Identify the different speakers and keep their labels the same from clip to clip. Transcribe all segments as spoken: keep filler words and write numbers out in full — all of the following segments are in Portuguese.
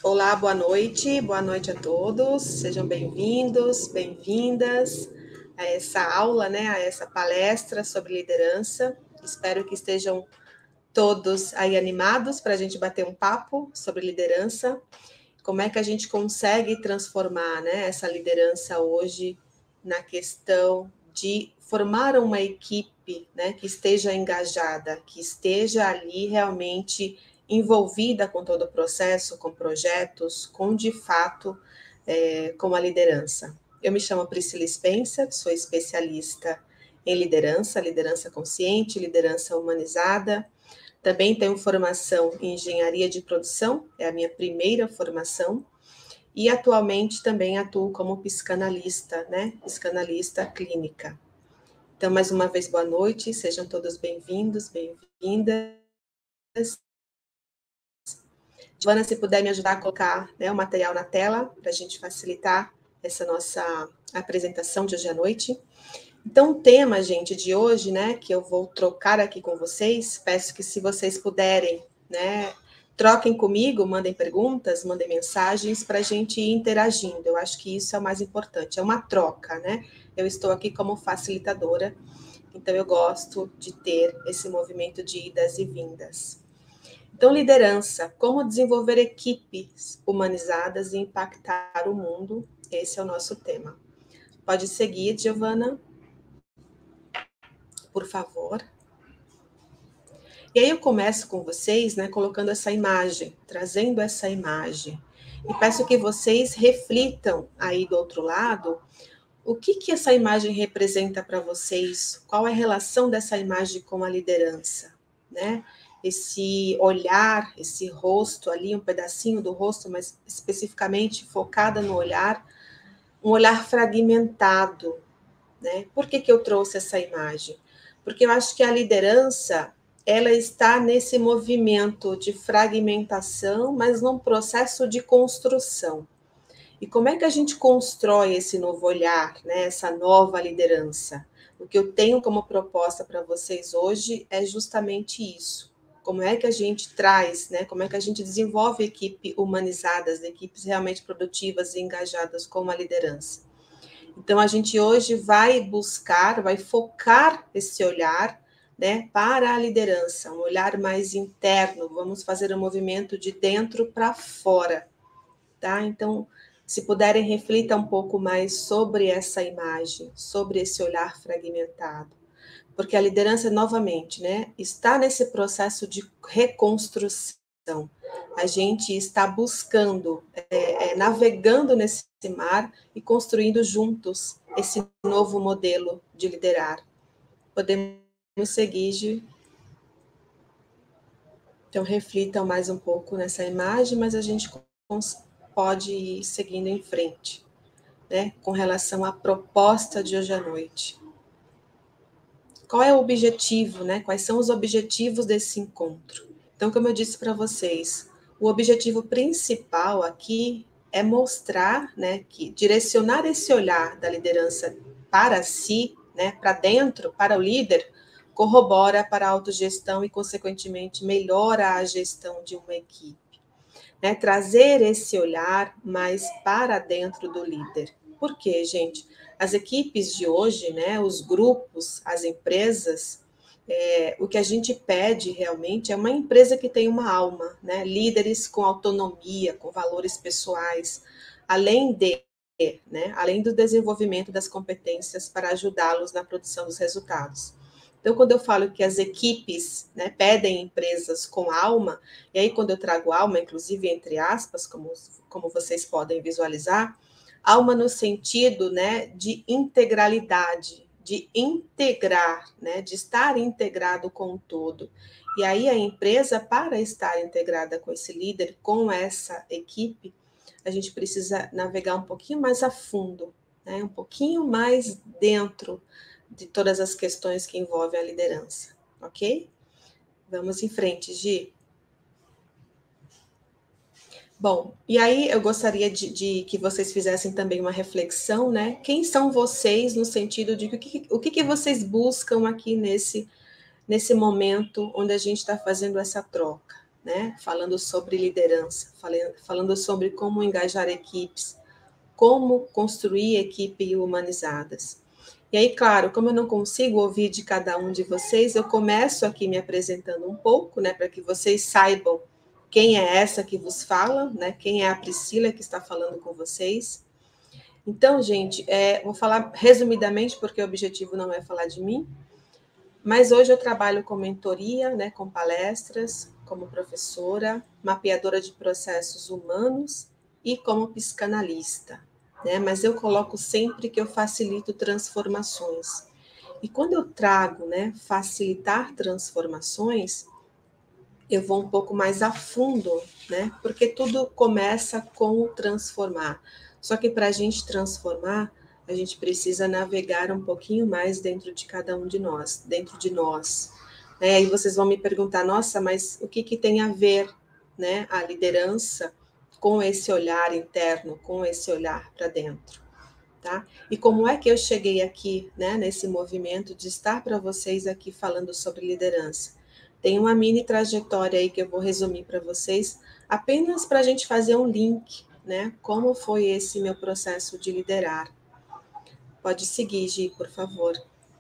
Speaker 1: Olá, boa noite, boa noite a todos, sejam bem-vindos, bem-vindas a essa aula, né, a essa palestra sobre liderança. Espero que estejam todos aí animados para a gente bater um papo sobre liderança. Como é que a gente consegue transformar, né, essa liderança hoje na questão de formar uma equipe, né, que esteja engajada, que esteja ali realmente envolvida com todo o processo, com projetos, com de fato, é, com a liderança. Eu me chamo Priscila Spencer, sou especialista em liderança, liderança consciente, liderança humanizada. Também tenho formação em engenharia de produção, é a minha primeira formação, e atualmente também atuo como psicanalista, né? Psicanalista clínica. Então, mais uma vez, boa noite, sejam todos bem-vindos, bem-vindas. Joana, se puder me ajudar a colocar, né, o material na tela, para a gente facilitar essa nossa apresentação de hoje à noite. Então, o tema, gente, de hoje, né, que eu vou trocar aqui com vocês, peço que se vocês puderem, né, troquem comigo, mandem perguntas, mandem mensagens para a gente ir interagindo. Eu acho que isso é o mais importante, é uma troca, né? Eu estou aqui como facilitadora, então eu gosto de ter esse movimento de idas e vindas. Então, liderança, como desenvolver equipes humanizadas e impactar o mundo, esse é o nosso tema. Pode seguir, Giovana, por favor. E aí eu começo com vocês, né, colocando essa imagem, trazendo essa imagem. E peço que vocês reflitam aí do outro lado, o que que essa imagem representa para vocês? Qual é a relação dessa imagem com a liderança, né? Esse olhar, esse rosto ali, um pedacinho do rosto, mas especificamente focada no olhar, um olhar fragmentado, né? Por que que eu trouxe essa imagem? Porque eu acho que a liderança, ela está nesse movimento de fragmentação, mas num processo de construção. E como é que a gente constrói esse novo olhar, né? Essa nova liderança? O que eu tenho como proposta para vocês hoje é justamente isso. Como é que a gente traz, né? Como é que a gente desenvolve equipes humanizadas, equipes realmente produtivas e engajadas com a liderança? Então, a gente hoje vai buscar, vai focar esse olhar, né, para a liderança, um olhar mais interno, vamos fazer um movimento de dentro para fora, tá? Então, se puderem, reflita um pouco mais sobre essa imagem, sobre esse olhar fragmentado, porque a liderança, novamente, né, está nesse processo de reconstrução. A gente está buscando, é, é, navegando nesse mar e construindo juntos esse novo modelo de liderar. Podemos seguir, Gi? Então, reflitam mais um pouco nessa imagem, mas a gente pode ir seguindo em frente, né, com relação à proposta de hoje à noite. Qual é o objetivo, né? Quais são os objetivos desse encontro? Então, como eu disse para vocês, o objetivo principal aqui é mostrar, né, que direcionar esse olhar da liderança para si, né, para dentro, para o líder, corrobora para a autogestão e, consequentemente, melhora a gestão de uma equipe. Né? Trazer esse olhar mais para dentro do líder. Por quê, gente? As equipes de hoje, né, os grupos, as empresas, é, o que a gente pede realmente é uma empresa que tem uma alma, né, líderes com autonomia, com valores pessoais, além de, né, além do desenvolvimento das competências para ajudá-los na produção dos resultados. Então, quando eu falo que as equipes, né, pedem empresas com alma, e aí quando eu trago alma, inclusive entre aspas, como, como vocês podem visualizar, alma no sentido, né, de integralidade, de integrar, né, de estar integrado com o todo. E aí a empresa, para estar integrada com esse líder, com essa equipe, a gente precisa navegar um pouquinho mais a fundo, né, um pouquinho mais dentro de todas as questões que envolvem a liderança, ok? Vamos em frente, Gi. Bom, e aí eu gostaria de, de que vocês fizessem também uma reflexão, né? Quem são vocês no sentido de o que, o que, que vocês buscam aqui nesse, nesse momento onde a gente está fazendo essa troca, né? Falando sobre liderança, falando sobre como engajar equipes, como construir equipes humanizadas. E aí, claro, como eu não consigo ouvir de cada um de vocês, eu começo aqui me apresentando um pouco, né, para que vocês saibam quem é essa que vos fala, né, quem é a Priscila que está falando com vocês. Então, gente, é, vou falar resumidamente, porque o objetivo não é falar de mim, mas hoje eu trabalho com mentoria, né, com palestras, como professora, mapeadora de processos humanos e como psicanalista, né? Mas eu coloco sempre que eu facilito transformações. E quando eu trago, né, facilitar transformações, eu vou um pouco mais a fundo, né? Porque tudo começa com o transformar. Só que para a gente transformar, a gente precisa navegar um pouquinho mais dentro de cada um de nós, dentro de nós. Né? Aí vocês vão me perguntar, nossa, mas o que, que tem a ver, né, a liderança com esse olhar interno, com esse olhar para dentro? Tá? E como é que eu cheguei aqui, né, nesse movimento de estar para vocês aqui falando sobre liderança? Tem uma mini trajetória aí que eu vou resumir para vocês, apenas para a gente fazer um link, né? Como foi esse meu processo de liderar. Pode seguir, Gi, por favor.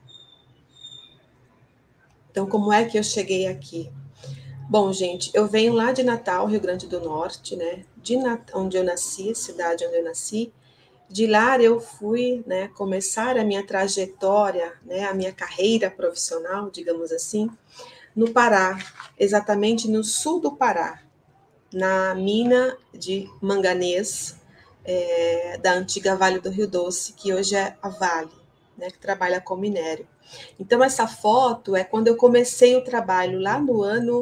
Speaker 1: Então, como é que eu cheguei aqui? Bom, gente, eu venho lá de Natal, Rio Grande do Norte, né? De Natal, onde eu nasci, cidade onde eu nasci. De lá eu fui, né, começar a minha trajetória, né, a minha carreira profissional, digamos assim, no Pará, exatamente no sul do Pará, na mina de manganês é, da antiga Vale do Rio Doce, que hoje é a Vale, né, que trabalha com minério. Então, essa foto é quando eu comecei o trabalho lá no ano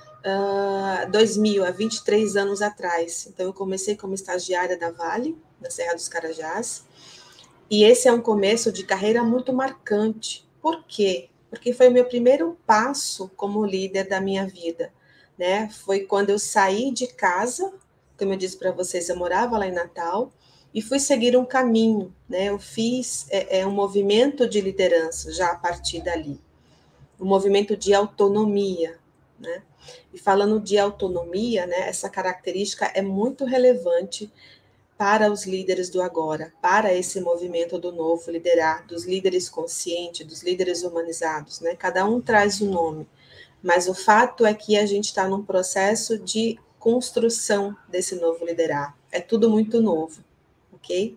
Speaker 1: uh, dois mil, há vinte e três anos atrás. Então, eu comecei como estagiária da Vale, na Serra dos Carajás, e esse é um começo de carreira muito marcante. Por quê? Porque foi o meu primeiro passo como líder da minha vida, né? Foi quando eu saí de casa, como eu disse para vocês, eu morava lá em Natal, e fui seguir um caminho, né? Eu fiz é, é, um movimento de liderança já a partir dali, um movimento de autonomia, né? E falando de autonomia, né? Essa característica é muito relevante para os líderes do agora, para esse movimento do novo liderar, dos líderes conscientes, dos líderes humanizados, né? Cada um traz o um nome, mas o fato é que a gente está num processo de construção desse novo liderar. É tudo muito novo, ok?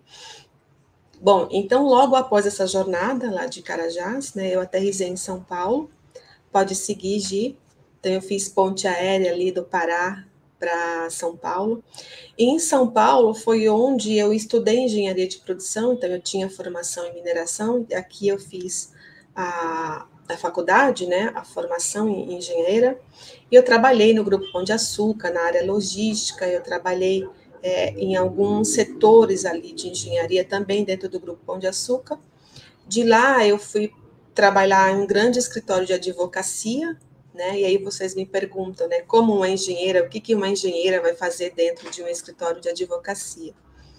Speaker 1: Bom, então logo após essa jornada lá de Carajás, né, eu aterrissei em São Paulo. Pode seguir, Gi. Então eu fiz ponte aérea ali do Pará para São Paulo. E em São Paulo foi onde eu estudei engenharia de produção, então eu tinha formação em mineração, aqui eu fiz a, a faculdade, né, a formação em engenheira, e eu trabalhei no Grupo Pão de Açúcar, na área logística, eu trabalhei é, em alguns setores ali de engenharia também dentro do Grupo Pão de Açúcar. De lá eu fui trabalhar em um grande escritório de advocacia, né? E aí vocês me perguntam, né, como uma engenheira, o que, que uma engenheira vai fazer dentro de um escritório de advocacia?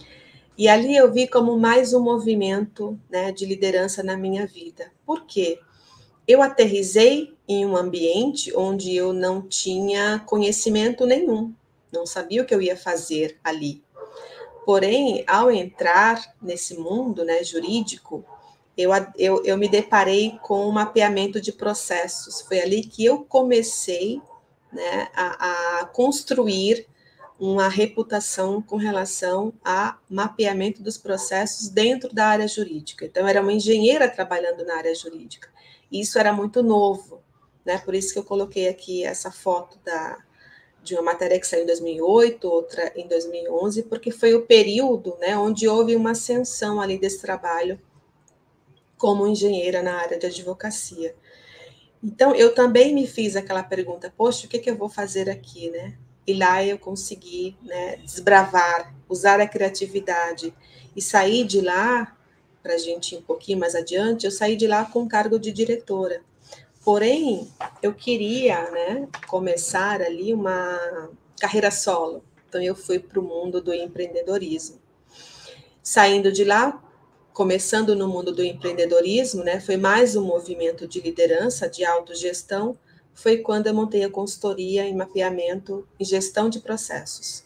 Speaker 1: E ali eu vi como mais um movimento, né, de liderança na minha vida. Por quê? Eu aterrisei em um ambiente onde eu não tinha conhecimento nenhum, não sabia o que eu ia fazer ali. Porém, ao entrar nesse mundo, né, jurídico, Eu, eu, eu me deparei com um mapeamento de processos. Foi ali que eu comecei, né, a, a construir uma reputação com relação a mapeamento dos processos dentro da área jurídica. Então, eu era uma engenheira trabalhando na área jurídica. E isso era muito novo, né? Por isso que eu coloquei aqui essa foto da, de uma matéria que saiu em dois mil e oito, outra em dois mil e onze, porque foi o período, né, onde houve uma ascensão ali desse trabalho como engenheira na área de advocacia. Então, eu também me fiz aquela pergunta, poxa, o que, que eu vou fazer aqui, né? E lá eu consegui, né, desbravar, usar a criatividade e sair de lá, para a gente ir um pouquinho mais adiante, eu saí de lá com cargo de diretora. Porém, eu queria, né, começar ali uma carreira solo. Então, eu fui para o mundo do empreendedorismo. Saindo de lá, começando no mundo do empreendedorismo, né, foi mais um movimento de liderança, de autogestão, foi quando eu montei a consultoria em mapeamento e gestão de processos.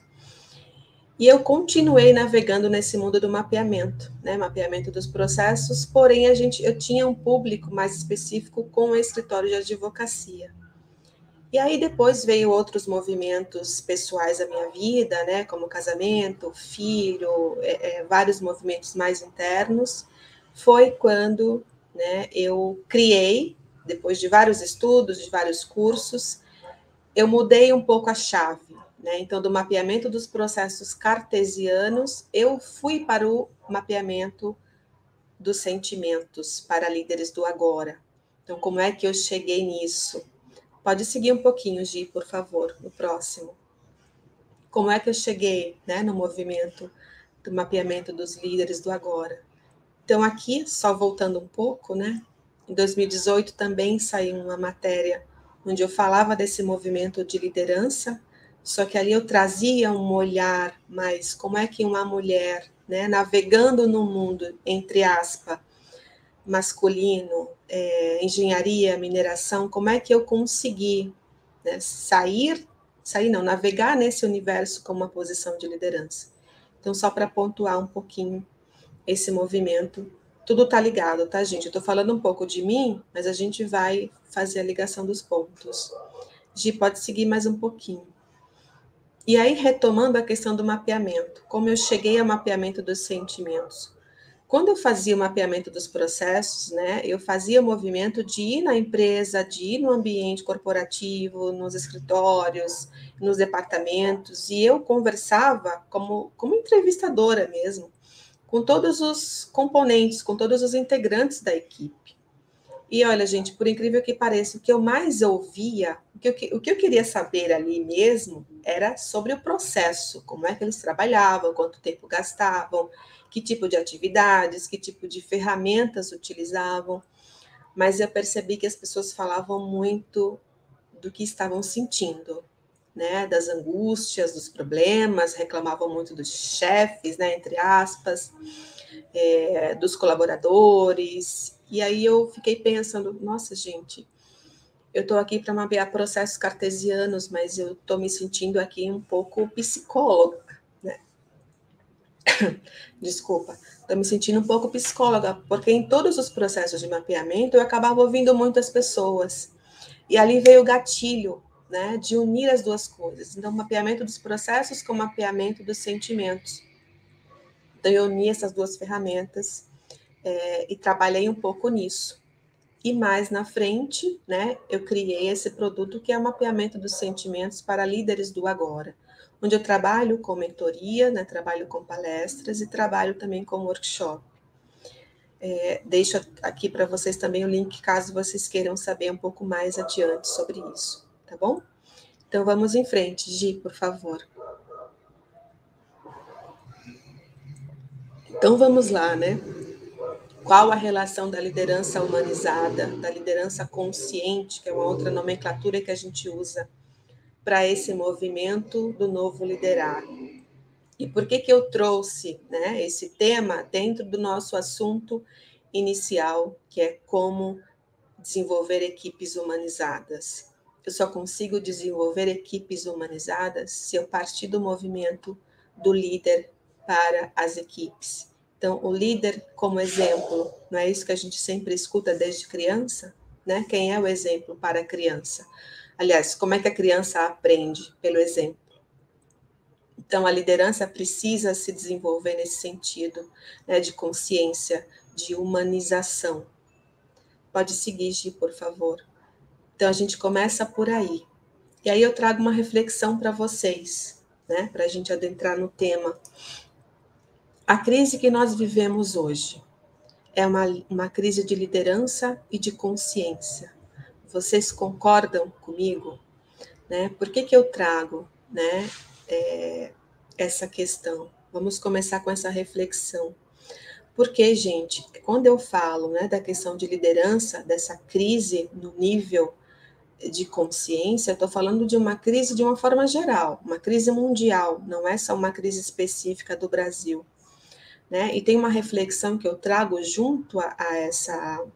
Speaker 1: E eu continuei navegando nesse mundo do mapeamento, né, mapeamento dos processos, porém a gente, eu tinha um público mais específico com o escritório de advocacia. E aí depois veio outros movimentos pessoais da minha vida, né, como casamento, filho, é, é, vários movimentos mais internos. Foi quando, né, eu criei, depois de vários estudos, de vários cursos, eu mudei um pouco a chave, né? Então, do mapeamento dos processos cartesianos, eu fui para o mapeamento dos sentimentos para líderes do agora. Então, como é que eu cheguei nisso? Pode seguir um pouquinho, Gi, por favor, no próximo. Como é que eu cheguei, né, no movimento do mapeamento dos líderes do agora? Então, aqui, só voltando um pouco, né? Em dois mil e dezoito também saiu uma matéria onde eu falava desse movimento de liderança, só que ali eu trazia um olhar mais como é que uma mulher, né, navegando no mundo, entre aspas, masculino, é, engenharia, mineração, como é que eu consegui, né, sair, sair não, navegar nesse universo com uma posição de liderança. Então, só para pontuar um pouquinho esse movimento, tudo está ligado, tá, gente? Eu estou falando um pouco de mim, mas a gente vai fazer a ligação dos pontos. Gi, pode seguir mais um pouquinho. E aí, retomando a questão do mapeamento, como eu cheguei ao mapeamento dos sentimentos. Quando eu fazia o mapeamento dos processos, né, eu fazia o movimento de ir na empresa, de ir no ambiente corporativo, nos escritórios, nos departamentos, e eu conversava como, como entrevistadora mesmo, com todos os componentes, com todos os integrantes da equipe. E olha, gente, por incrível que pareça, o que eu mais ouvia, o que eu, o que eu queria saber ali mesmo, era sobre o processo, como é que eles trabalhavam, quanto tempo gastavam, que tipo de atividades, que tipo de ferramentas utilizavam. Mas eu percebi que as pessoas falavam muito do que estavam sentindo, né, das angústias, dos problemas, reclamavam muito dos chefes, né, entre aspas, é, dos colaboradores. E aí eu fiquei pensando, nossa, gente, eu estou aqui para mapear processos cartesianos, mas eu estou me sentindo aqui um pouco psicóloga, né? Desculpa, estou me sentindo um pouco psicóloga, porque em todos os processos de mapeamento eu acabava ouvindo muitas pessoas. E ali veio o gatilho, né, de unir as duas coisas. Então, mapeamento dos processos com mapeamento dos sentimentos. Então, eu uni essas duas ferramentas é, e trabalhei um pouco nisso. E mais na frente, né, eu criei esse produto que é o mapeamento dos sentimentos para líderes do agora, onde eu trabalho com mentoria, né, trabalho com palestras e trabalho também com workshop. É, deixo aqui para vocês também o link, caso vocês queiram saber um pouco mais adiante sobre isso, tá bom? Então, vamos em frente, Gi, por favor. Então, vamos lá, né? Qual a relação da liderança humanizada, da liderança consciente, que é uma outra nomenclatura que a gente usa para esse movimento do novo liderar? E por que que eu trouxe, né, esse tema dentro do nosso assunto inicial, que é como desenvolver equipes humanizadas? Eu só consigo desenvolver equipes humanizadas se eu partir do movimento do líder para as equipes. Então, o líder como exemplo, não é isso que a gente sempre escuta desde criança? Né? Quem é o exemplo para a criança? Aliás, como é que a criança aprende? Pelo exemplo. Então, a liderança precisa se desenvolver nesse sentido, né, de consciência, de humanização. Pode seguir, Gi, por favor. Então, a gente começa por aí. E aí eu trago uma reflexão para vocês, né, para a gente adentrar no tema. A crise que nós vivemos hoje é uma, uma crise de liderança e de consciência. Vocês concordam comigo? Né? Por que que eu trago, né, é, essa questão? Vamos começar com essa reflexão. Porque, gente, quando eu falo, né, da questão de liderança, dessa crise no nível de consciência, estou falando de uma crise de uma forma geral, uma crise mundial, não é só uma crise específica do Brasil. Né? E tem uma reflexão que eu trago junto a, a, essa,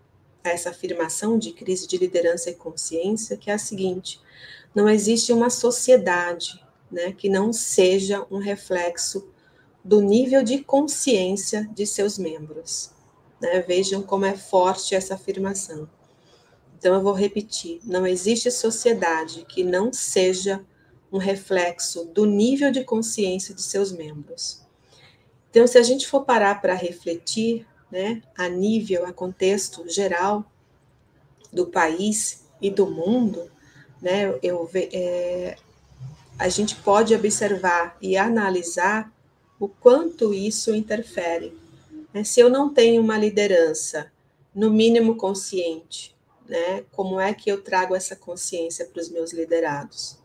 Speaker 1: a essa afirmação de crise de liderança e consciência, que é a seguinte: não existe uma sociedade, né, que não seja um reflexo do nível de consciência de seus membros. Né? Vejam como é forte essa afirmação. Então, eu vou repetir: não existe sociedade que não seja um reflexo do nível de consciência de seus membros. Então, se a gente for parar para refletir, né, a nível, a contexto geral do país e do mundo, né, eu, é, a gente pode observar e analisar o quanto isso interfere. Né? Se eu não tenho uma liderança, no mínimo consciente, né, como é que eu trago essa consciência para os meus liderados?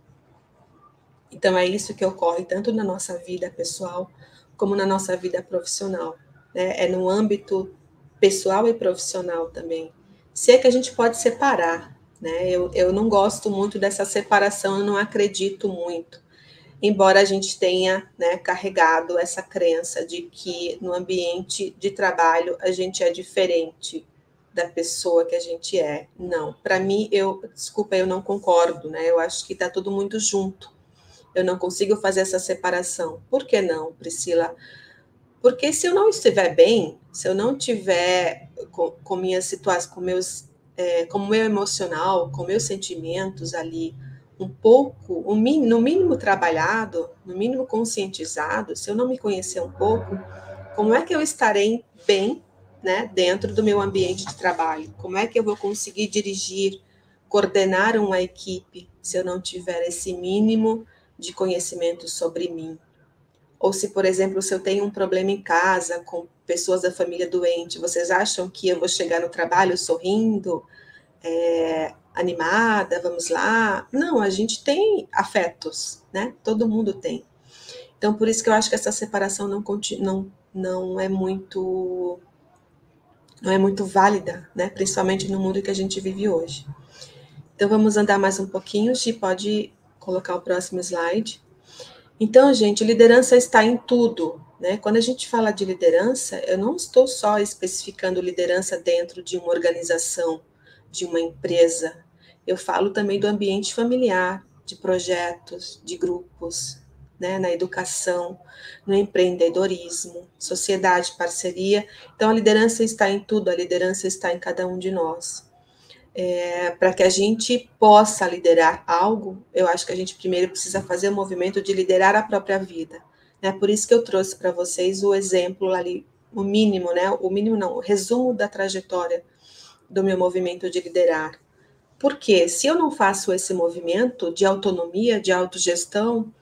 Speaker 1: Então, é isso que ocorre tanto na nossa vida pessoal, como na nossa vida profissional. Né? É no âmbito pessoal e profissional também. Se é que a gente pode separar, né? Eu, eu não gosto muito dessa separação, eu não acredito muito. Embora a gente tenha, né, carregado essa crença de que no ambiente de trabalho a gente é diferente da pessoa que a gente é. Não, para mim, eu, desculpa, eu não concordo, né? Eu acho que está tudo muito junto. Eu não consigo fazer essa separação. Por que não, Priscila? Porque se eu não estiver bem, se eu não tiver com, com minhas situações, com meus, é, com o meu emocional, com meus sentimentos ali um pouco, um, no mínimo trabalhado, no mínimo conscientizado, se eu não me conhecer um pouco, como é que eu estarei bem, né, dentro do meu ambiente de trabalho? Como é que eu vou conseguir dirigir, coordenar uma equipe se eu não tiver esse mínimo de conhecimento sobre mim? Ou se, por exemplo, se eu tenho um problema em casa com pessoas da família doente, vocês acham que eu vou chegar no trabalho sorrindo, é, animada, vamos lá? Não, a gente tem afetos, né? Todo mundo tem. Então, por isso que eu acho que essa separação não, não, não é muito não é muito válida, né? Principalmente no mundo que a gente vive hoje. Então, vamos andar mais um pouquinho. Gi, pode colocar o próximo slide. Então, gente, liderança está em tudo, né? Quando a gente fala de liderança, eu não estou só especificando liderança dentro de uma organização, de uma empresa. Eu falo também do ambiente familiar, de projetos, de grupos, né? Na educação, no empreendedorismo, sociedade, parceria. Então, a liderança está em tudo, a liderança está em cada um de nós. É, para que a gente possa liderar algo, eu acho que a gente primeiro precisa fazer o movimento de liderar a própria vida. Né? Por isso que eu trouxe para vocês o exemplo ali, o mínimo, né? O mínimo não, o resumo da trajetória do meu movimento de liderar. Porque se eu não faço esse movimento de autonomia, de autogestão,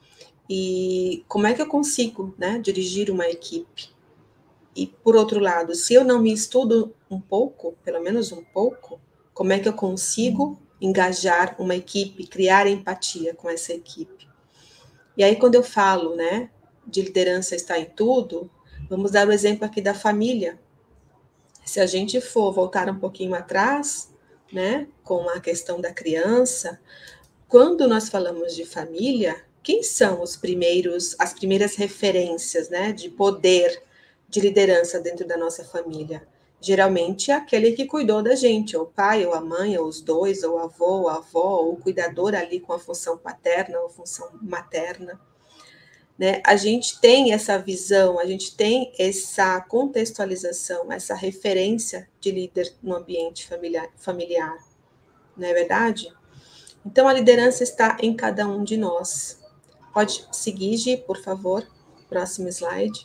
Speaker 1: e como é que eu consigo, né, dirigir uma equipe? E, por outro lado, se eu não me estudo um pouco, pelo menos um pouco, como é que eu consigo engajar uma equipe, criar empatia com essa equipe? E aí, quando eu falo, né, de liderança está em tudo, vamos dar o exemplo aqui da família. Se a gente for voltar um pouquinho atrás, né, com a questão da criança, quando nós falamos de família, quem são os primeiros, as primeiras referências, né, de poder, de liderança dentro da nossa família? Geralmente é aquele que cuidou da gente, ou o pai, ou a mãe, ou os dois, ou o avô, ou a avó, ou o cuidador ali com a função paterna ou função materna. Né? A gente tem essa visão, a gente tem essa contextualização, essa referência de líder no ambiente familiar, familiar, não é verdade? Então, a liderança está em cada um de nós. Pode seguir, Gi, por favor. Próximo slide.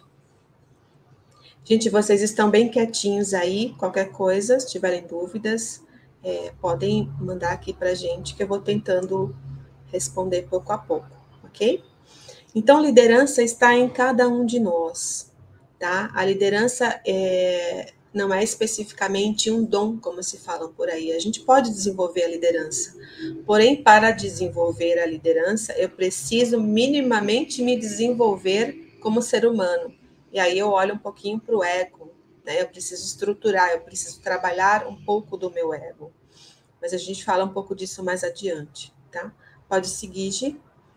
Speaker 1: Gente, vocês estão bem quietinhos aí. Qualquer coisa, se tiverem dúvidas, é, podem mandar aqui para a gente, que eu vou tentando responder pouco a pouco, ok? Então, liderança está em cada um de nós, tá? A liderança é, não é especificamente um dom, como se falam por aí. A gente pode desenvolver a liderança. Porém, para desenvolver a liderança, eu preciso minimamente me desenvolver como ser humano. E aí eu olho um pouquinho para o ego, né? Eu preciso estruturar, eu preciso trabalhar um pouco do meu ego. Mas a gente fala um pouco disso mais adiante, tá? Pode seguir, Gi.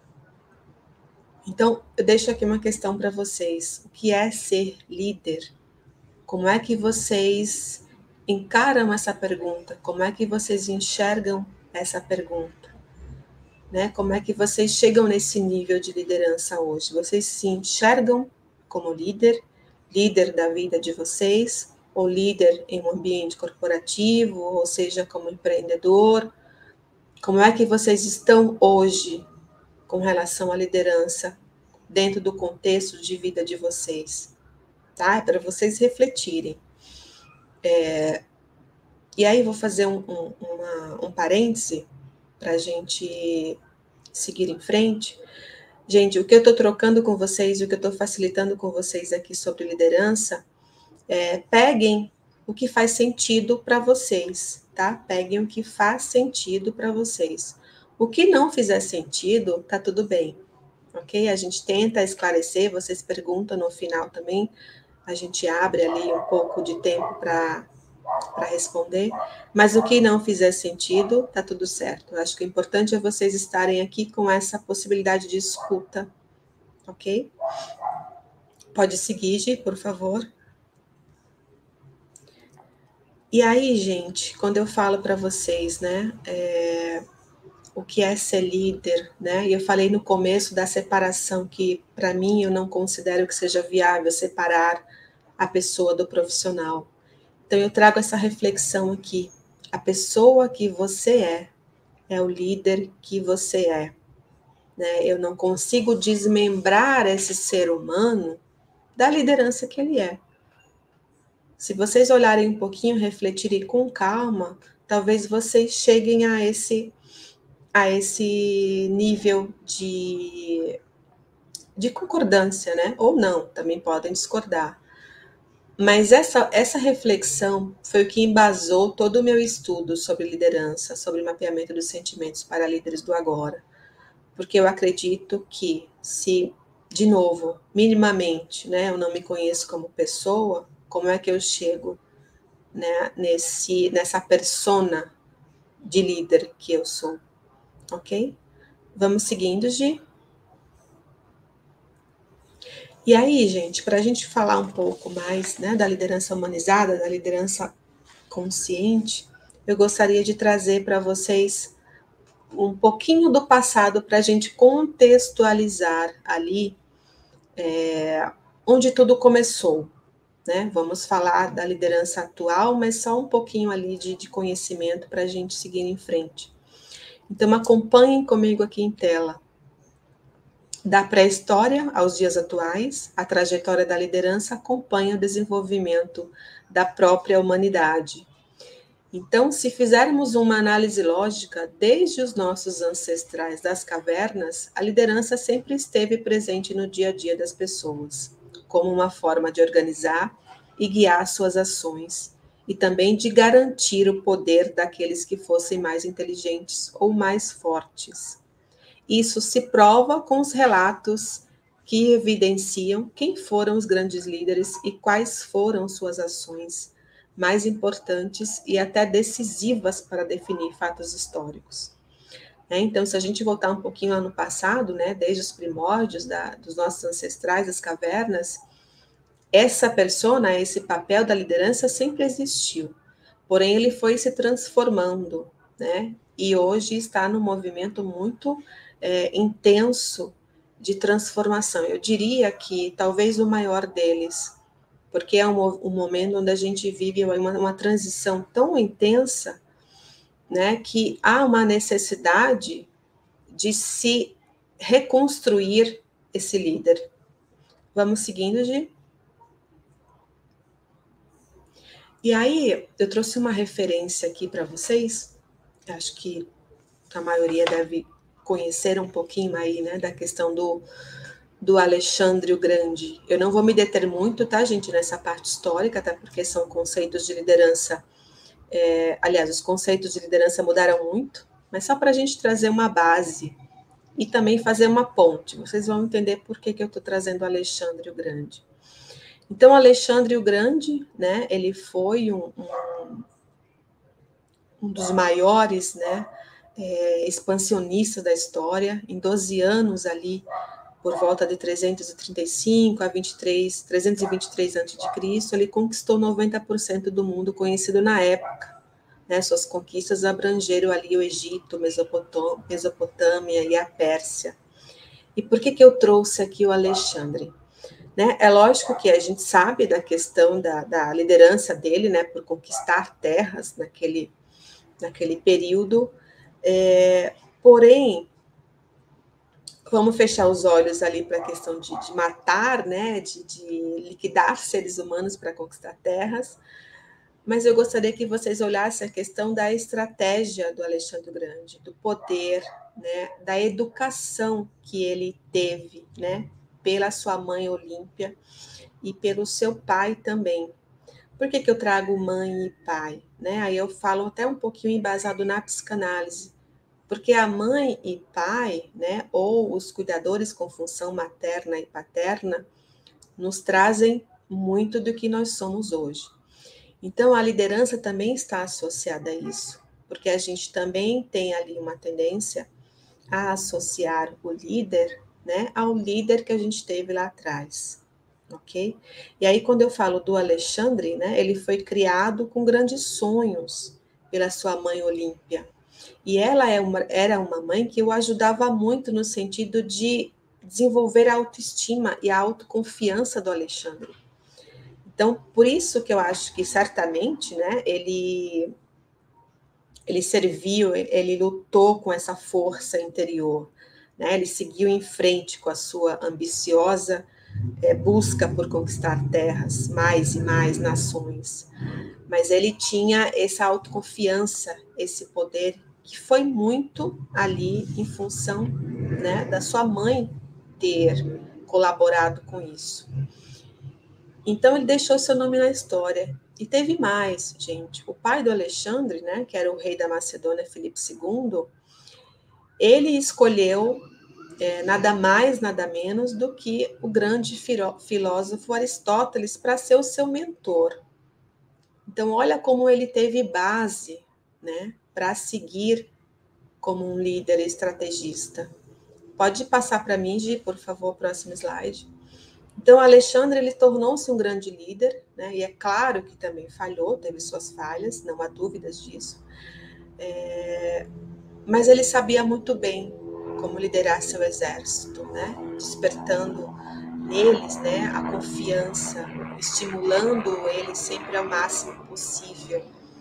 Speaker 1: Então, eu deixo aqui uma questão para vocês. O que é ser líder? Como é que vocês encaram essa pergunta? Como é que vocês enxergam essa pergunta? Né? Como é que vocês chegam nesse nível de liderança hoje? Vocês se enxergam como líder, líder da vida de vocês, ou líder em um ambiente corporativo, ou seja, como empreendedor? Como é que vocês estão hoje com relação à liderança dentro do contexto de vida de vocês? Tá? É para vocês refletirem. É, e aí vou fazer um, um, uma, um parêntese para a gente seguir em frente. Gente, o que eu estou trocando com vocês, o que eu estou facilitando com vocês aqui sobre liderança, é, peguem o que faz sentido para vocês, tá? Peguem o que faz sentido para vocês. O que não fizer sentido, tá tudo bem, ok? A gente tenta esclarecer, vocês perguntam no final também, a gente abre ali um pouco de tempo para para responder, mas o que não fizer sentido, tá tudo certo. Eu acho que o importante é vocês estarem aqui com essa possibilidade de escuta, ok? Pode seguir, Gi, por favor. E aí, gente, quando eu falo para vocês, né, é, o que é ser líder, né, e eu falei no começo da separação que, para mim, eu não considero que seja viável separar a pessoa do profissional. Então, eu trago essa reflexão aqui. A pessoa que você é, é o líder que você é. Né? Eu não consigo desmembrar esse ser humano da liderança que ele é. Se vocês olharem um pouquinho, refletirem com calma, talvez vocês cheguem a esse, a esse nível de, de concordância, né? Ou não, também podem discordar. Mas essa, essa reflexão foi o que embasou todo o meu estudo sobre liderança, sobre mapeamento dos sentimentos para líderes do agora. Porque eu acredito que se, de novo, minimamente, né, eu não me conheço como pessoa, como é que eu chego, né, nesse, nessa persona de líder que eu sou, ok? Vamos seguindo, Gi? E aí, gente, para a gente falar um pouco mais, né, da liderança humanizada, da liderança consciente, eu gostaria de trazer para vocês um pouquinho do passado para a gente contextualizar ali é, onde tudo começou, né? Vamos falar da liderança atual, mas só um pouquinho ali de, de conhecimento para a gente seguir em frente. Então, acompanhem comigo aqui em tela. Da pré-história aos dias atuais, a trajetória da liderança acompanha o desenvolvimento da própria humanidade. Então, se fizermos uma análise lógica, desde os nossos ancestrais das cavernas, a liderança sempre esteve presente no dia a dia das pessoas, como uma forma de organizar e guiar suas ações, e também de garantir o poder daqueles que fossem mais inteligentes ou mais fortes. Isso se prova com os relatos que evidenciam quem foram os grandes líderes e quais foram suas ações mais importantes e até decisivas para definir fatos históricos. Então, se a gente voltar um pouquinho lá no passado, né, desde os primórdios da, dos nossos ancestrais, das cavernas, essa persona, esse papel da liderança sempre existiu, porém ele foi se transformando, né, e hoje está num movimento muito é, intenso de transformação. Eu diria que talvez o maior deles, porque é um, um momento onde a gente vive uma, uma transição tão intensa, né, que há uma necessidade de se reconstruir esse líder. Vamos seguindo, Gi? E aí, eu trouxe uma referência aqui para vocês, acho que a maioria deve conhecer um pouquinho aí, né, da questão do, do Alexandre o Grande. Eu não vou me deter muito, tá, gente, nessa parte histórica, até porque são conceitos de liderança, é, aliás, os conceitos de liderança mudaram muito, mas só para a gente trazer uma base e também fazer uma ponte. Vocês vão entender por que, que eu estou trazendo Alexandre o Grande. Então, Alexandre o Grande, né, ele foi um, um, um dos maiores, né, é, expansionistas da história. Em doze anos ali, por volta de trezentos e trinta e cinco a vinte e três, trezentos e vinte e três antes de Cristo, ele conquistou noventa por cento do mundo conhecido na época. Né? Suas conquistas abrangeram ali o Egito, Mesopotâmia e a Pérsia. E por que que eu trouxe aqui o Alexandre? Né? É lógico que a gente sabe da questão da, da liderança dele, né, por conquistar terras naquele, naquele período, é, porém, vamos fechar os olhos ali para a questão de, de matar, né, de, de liquidar seres humanos para conquistar terras, mas eu gostaria que vocês olhassem a questão da estratégia do Alexandre o Grande, do poder, né, da educação que ele teve, né, pela sua mãe Olímpia e pelo seu pai também. Por que que eu trago mãe e pai? Né? Aí eu falo até um pouquinho embasado na psicanálise, porque a mãe e pai, né, ou os cuidadores com função materna e paterna, nos trazem muito do que nós somos hoje. Então, a liderança também está associada a isso, porque a gente também tem ali uma tendência a associar o líder, né, ao líder que a gente teve lá atrás, ok? E aí, quando eu falo do Alexandre, né, ele foi criado com grandes sonhos pela sua mãe Olímpia, e ela é uma, era uma mãe que o ajudava muito no sentido de desenvolver a autoestima e a autoconfiança do Alexandre. Então, por isso que eu acho que certamente, né, ele, ele serviu, ele lutou com essa força interior, né, ele seguiu em frente com a sua ambiciosa é, busca por conquistar terras, mais e mais nações. Mas ele tinha essa autoconfiança, esse poder, que foi muito ali em função, né, da sua mãe ter colaborado com isso. Então, ele deixou seu nome na história. E teve mais, gente. O pai do Alexandre, né, que era o rei da Macedônia, Filipe segundo, ele escolheu é, nada mais, nada menos do que o grande filósofo Aristóteles para ser o seu mentor. Então, olha como ele teve base, né, para seguir como um líder estrategista. Pode passar para mim, Gi, por favor, próximo slide. Então, Alexandre, ele tornou-se um grande líder, né? E é claro que também falhou, teve suas falhas, não há dúvidas disso. É... Mas ele sabia muito bem como liderar seu exército, né? Despertando neles, né, a confiança, estimulando eles sempre ao máximo possível.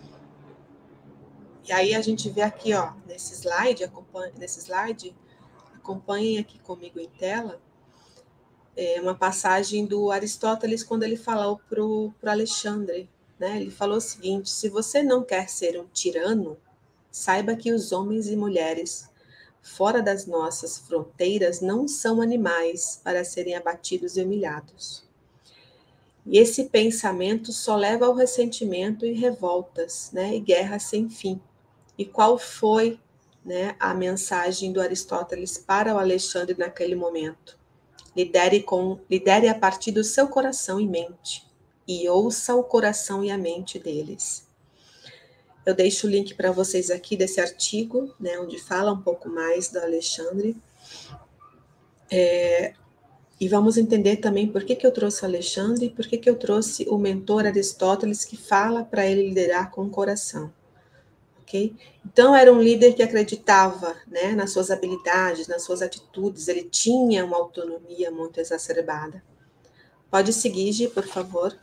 Speaker 1: E aí a gente vê aqui, ó, nesse slide, acompanha, nesse slide, acompanhem aqui comigo em tela, é uma passagem do Aristóteles quando ele falou para o Alexandre, né? Ele falou o seguinte: se você não quer ser um tirano, saiba que os homens e mulheres fora das nossas fronteiras não são animais para serem abatidos e humilhados. E esse pensamento só leva ao ressentimento e revoltas, né? E guerras sem fim. E qual foi, né, a mensagem do Aristóteles para o Alexandre naquele momento? Lidere, com, lidere a partir do seu coração e mente, e ouça o coração e a mente deles. Eu deixo o link para vocês aqui desse artigo, né, onde fala um pouco mais do Alexandre. É, e vamos entender também por que, que eu trouxe o Alexandre e por que, que eu trouxe o mentor Aristóteles, que fala para ele liderar com o coração. Okay? Então, era um líder que acreditava, né, nas suas habilidades, nas suas atitudes, ele tinha uma autonomia muito exacerbada. Pode seguir, Gi, por favor.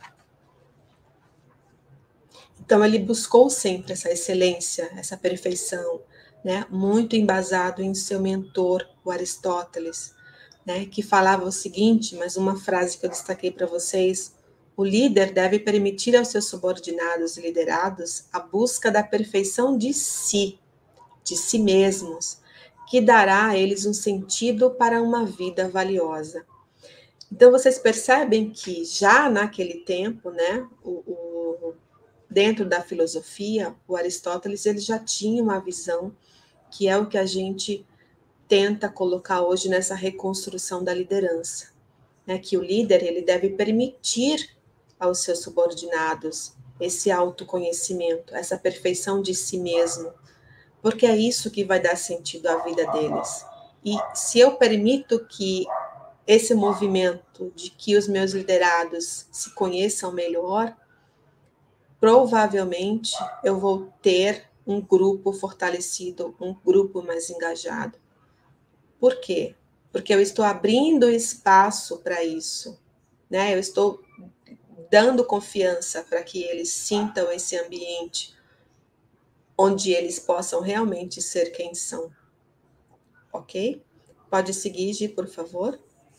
Speaker 1: Então, ele buscou sempre essa excelência, essa perfeição, né, muito embasado em seu mentor, o Aristóteles, né, que falava o seguinte, mas uma frase que eu destaquei para vocês: o líder deve permitir aos seus subordinados e liderados a busca da perfeição de si, de si mesmos, que dará a eles um sentido para uma vida valiosa. Então, vocês percebem que já naquele tempo, né, o, o, dentro da filosofia, o Aristóteles ele já tinha uma visão que é o que a gente tenta colocar hoje nessa reconstrução da liderança, né, que o líder ele deve permitir aos seus subordinados esse autoconhecimento, essa perfeição de si mesmo, porque é isso que vai dar sentido à vida deles. E se eu permito que esse movimento de que os meus liderados se conheçam melhor, provavelmente eu vou ter um grupo fortalecido, um grupo mais engajado. Por quê? Porque eu estou abrindo espaço para isso, né? Eu estou dando confiança para que eles sintam esse ambiente onde eles possam realmente ser quem são. Ok? Pode seguir, Gi, por favor.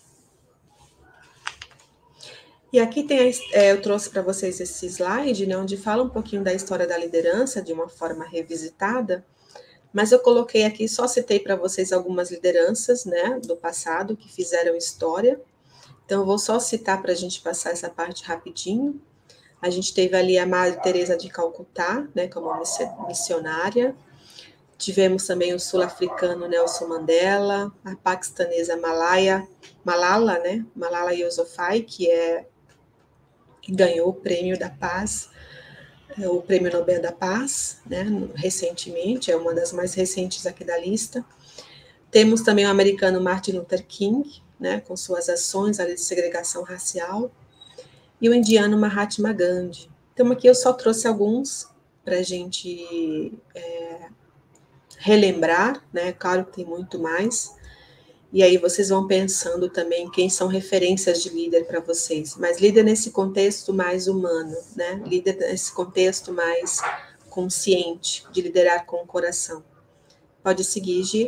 Speaker 1: E aqui tem, é, eu trouxe para vocês esse slide, né, onde fala um pouquinho da história da liderança de uma forma revisitada, mas eu coloquei aqui, só citei para vocês algumas lideranças, né, do passado que fizeram história. Então, eu vou só citar para a gente passar essa parte rapidinho. A gente teve ali a Madre Teresa de Calcutá, né, como missionária. Tivemos também o sul-africano Nelson Mandela, a paquistanesa Malaya, Malala, né, Malala Yousafzai, que é que ganhou o prêmio da paz, o prêmio Nobel da Paz, né, recentemente, é uma das mais recentes aqui da lista. Temos também o americano Martin Luther King, né, com suas ações ali de segregação racial, e o indiano Mahatma Gandhi. Então aqui eu só trouxe alguns para a gente é, relembrar, né, claro que tem muito mais, e aí vocês vão pensando também quem são referências de líder para vocês, mas líder nesse contexto mais humano, né? Líder nesse contexto mais consciente, de liderar com o coração. Pode seguir, Gi.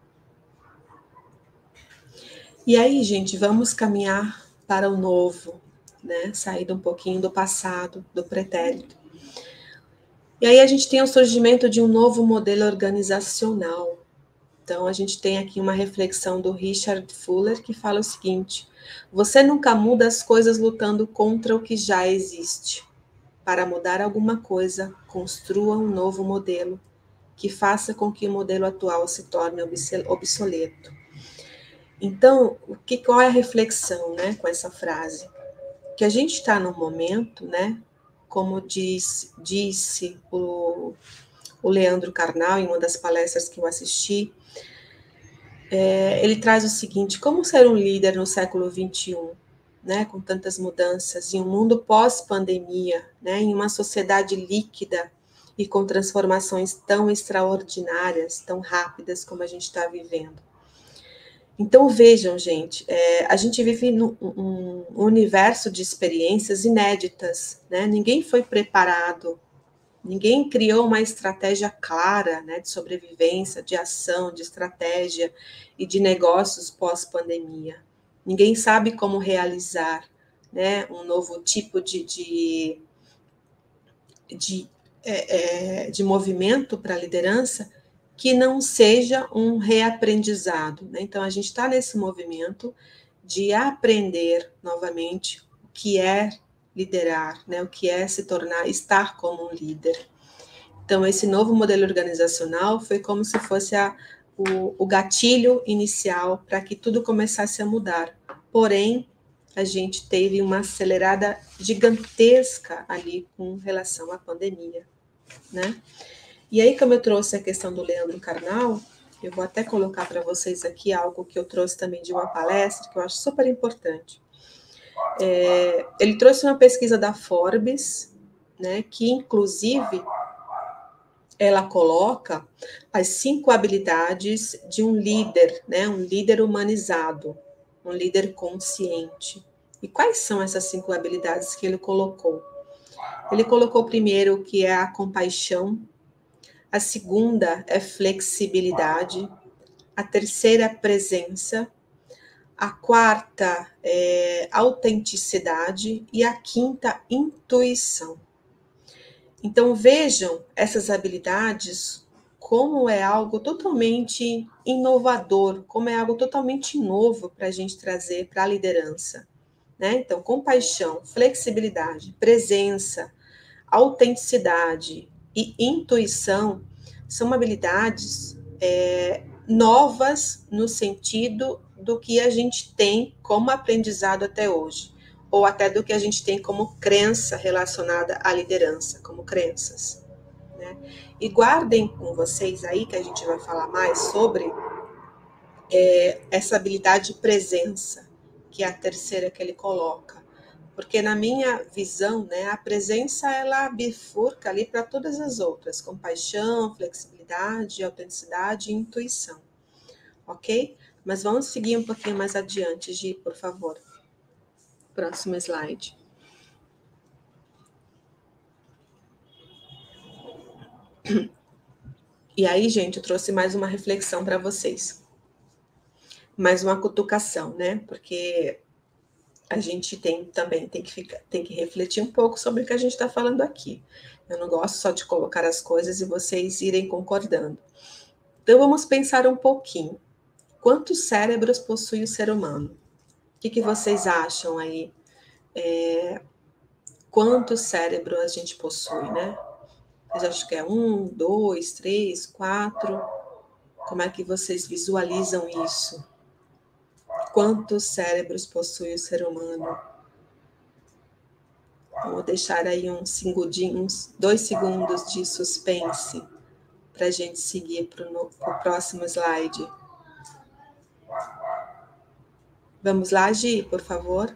Speaker 1: E aí, gente, vamos caminhar para o novo, né? Sair um pouquinho do passado, do pretérito. E aí a gente tem o surgimento de um novo modelo organizacional. Então, a gente tem aqui uma reflexão do Richard Fuller que fala o seguinte: você nunca muda as coisas lutando contra o que já existe. Para mudar alguma coisa, construa um novo modelo que faça com que o modelo atual se torne obsoleto. Então, o que, qual é a reflexão, né, com essa frase? Que a gente está num momento, né, como diz, disse o, o Leandro Carnal em uma das palestras que eu assisti, É, ele traz o seguinte: como ser um líder no século vinte e um, né, com tantas mudanças, em um mundo pós-pandemia, né, em uma sociedade líquida e com transformações tão extraordinárias, tão rápidas como a gente está vivendo. Então vejam, gente, é, a gente vive num um universo de experiências inéditas, né? Ninguém foi preparado. Ninguém criou uma estratégia clara, né, de sobrevivência, de ação, de estratégia e de negócios pós-pandemia. Ninguém sabe como realizar, né, um novo tipo de, de, de, é, é, de movimento para a liderança que não seja um reaprendizado, né? Então, a gente está nesse movimento de aprender novamente o que é liderar, né? O que é se tornar, estar como um líder. Então, esse novo modelo organizacional foi como se fosse a, o, o gatilho inicial para que tudo começasse a mudar. Porém, a gente teve uma acelerada gigantesca ali com relação à pandemia, né? E aí, como eu trouxe a questão do Leandro Carnal, eu vou até colocar para vocês aqui algo que eu trouxe também de uma palestra, que eu acho super importante. É, ele trouxe uma pesquisa da Forbes, né, que inclusive ela coloca as cinco habilidades de um líder, né, um líder humanizado, um líder consciente. E quais são essas cinco habilidades que ele colocou? Ele colocou primeiro que é a compaixão, a segunda é flexibilidade, a terceira é presença, a quarta é autenticidade e a quinta, intuição. Então vejam essas habilidades como é algo totalmente inovador, como é algo totalmente novo para a gente trazer para a liderança, né? Então, compaixão, flexibilidade, presença, autenticidade e intuição são habilidades é, novas no sentido do que a gente tem como aprendizado até hoje, ou até do que a gente tem como crença relacionada à liderança, como crenças, né? E guardem com vocês aí, que a gente vai falar mais sobre é, essa habilidade de presença. que é a terceira que ele coloca. Porque na minha visão, né, a presença ela bifurca ali para todas as outras, compaixão, flexibilidade, autenticidade e intuição. Ok? Mas vamos seguir um pouquinho mais adiante, Gi, por favor. Próximo slide. E aí, gente, eu trouxe mais uma reflexão para vocês. Mais uma cutucação, né? Porque a gente tem também tem que, ficar, tem que refletir um pouco sobre o que a gente está falando aqui. Eu não gosto só de colocar as coisas e vocês irem concordando. Então, vamos pensar um pouquinho. Quantos cérebros possui o ser humano? O que, que vocês acham aí? É, quantos cérebros a gente possui, né? Vocês acham que é um, dois, três, quatro? Como é que vocês visualizam isso? Quantos cérebros possui o ser humano? Vou deixar aí uns segundinhos, dois segundos de suspense para a gente seguir para o próximo slide. Vamos lá, Gi, por favor.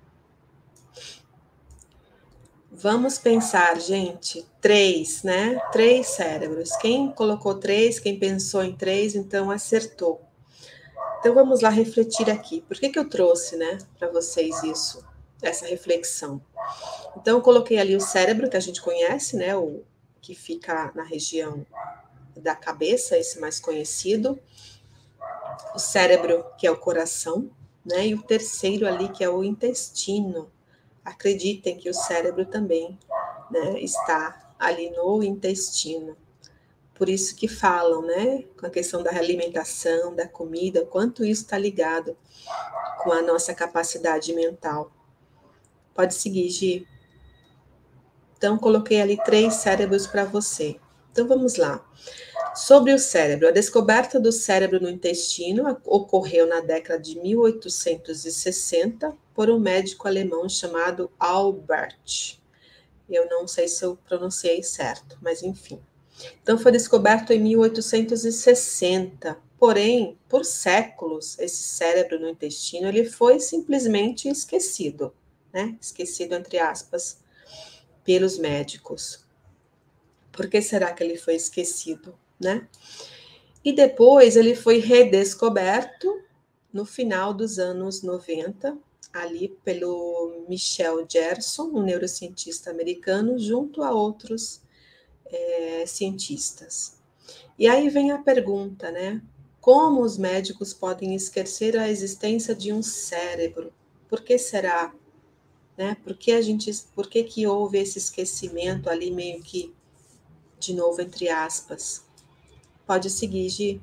Speaker 1: Vamos pensar, gente, três, né? Três cérebros. Quem colocou três, quem pensou em três, então acertou. Então vamos lá refletir aqui. Por que que eu trouxe, né, para vocês isso, essa reflexão? Então eu coloquei ali o cérebro que a gente conhece, né, o que fica na região da cabeça, esse mais conhecido. O cérebro, que é o coração, né? E o terceiro ali, que é o intestino. Acreditem que o cérebro também, né, está ali no intestino. Por isso que falam, né, com a questão da alimentação, da comida, quanto isso está ligado com a nossa capacidade mental. Pode seguir, Gi. Então, coloquei ali três cérebros para você. Então, vamos lá. Sobre o cérebro, a descoberta do cérebro no intestino ocorreu na década de mil oitocentos e sessenta por um médico alemão chamado Albert. Eu não sei se eu pronunciei certo, mas enfim. Então foi descoberto em mil oitocentos e sessenta. Porém, por séculos, esse cérebro no intestino ele foi simplesmente esquecido, né? Esquecido entre aspas pelos médicos. Por que será que ele foi esquecido, né? E depois ele foi redescoberto no final dos anos noventa, ali pelo Michael Gerson, um neurocientista americano, junto a outros é, cientistas. E aí vem a pergunta, né? Como os médicos podem esquecer a existência de um cérebro? Por que será? Né? Por que a gente, por que que houve esse esquecimento ali meio que, de novo, entre aspas? Pode seguir, Gi.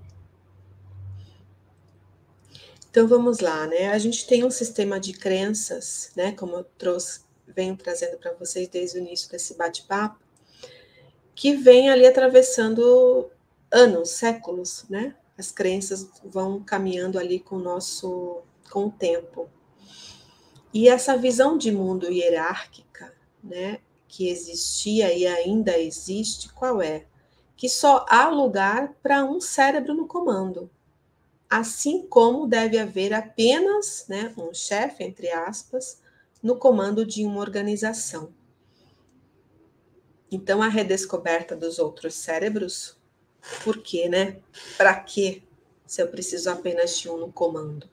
Speaker 1: Então vamos lá, né? A gente tem um sistema de crenças, né? Como eu trouxe, venho trazendo para vocês desde o início desse bate-papo, que vem ali atravessando anos, séculos, né? As crenças vão caminhando ali com o nosso, com o tempo. E essa visão de mundo hierárquica, né? Que existia e ainda existe, qual é? Que só há lugar para um cérebro no comando. Assim como deve haver apenas, né, um chefe, entre aspas, no comando de uma organização. Então, a redescoberta dos outros cérebros, por quê, né? Para quê, se eu preciso apenas de um no comando?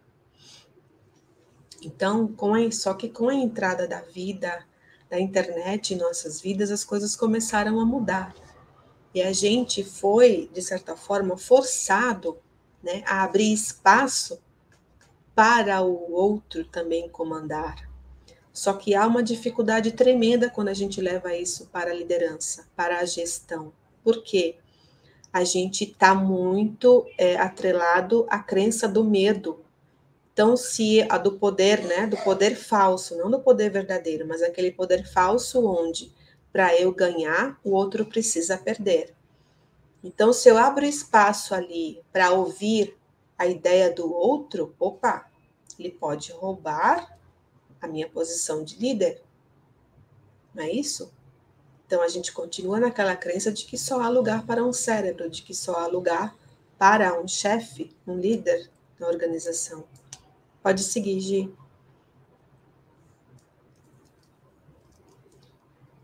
Speaker 1: Então, com a, só que com a entrada da vida, da internet em nossas vidas, as coisas começaram a mudar. E a gente foi, de certa forma, forçado, né, a abrir espaço para o outro também comandar. Só que há uma dificuldade tremenda quando a gente leva isso para a liderança, para a gestão. Por quê? A gente está muito é, atrelado à crença do medo. Então, se a do poder, né, do poder falso, não do poder verdadeiro, mas aquele poder falso onde, para eu ganhar, o outro precisa perder. Então, se eu abro espaço ali para ouvir a ideia do outro, opa, ele pode roubar a minha posição de líder. Não é isso? Então, a gente continua naquela crença de que só há lugar para um cérebro, de que só há lugar para um chefe, um líder na organização. Pode seguir, Gi.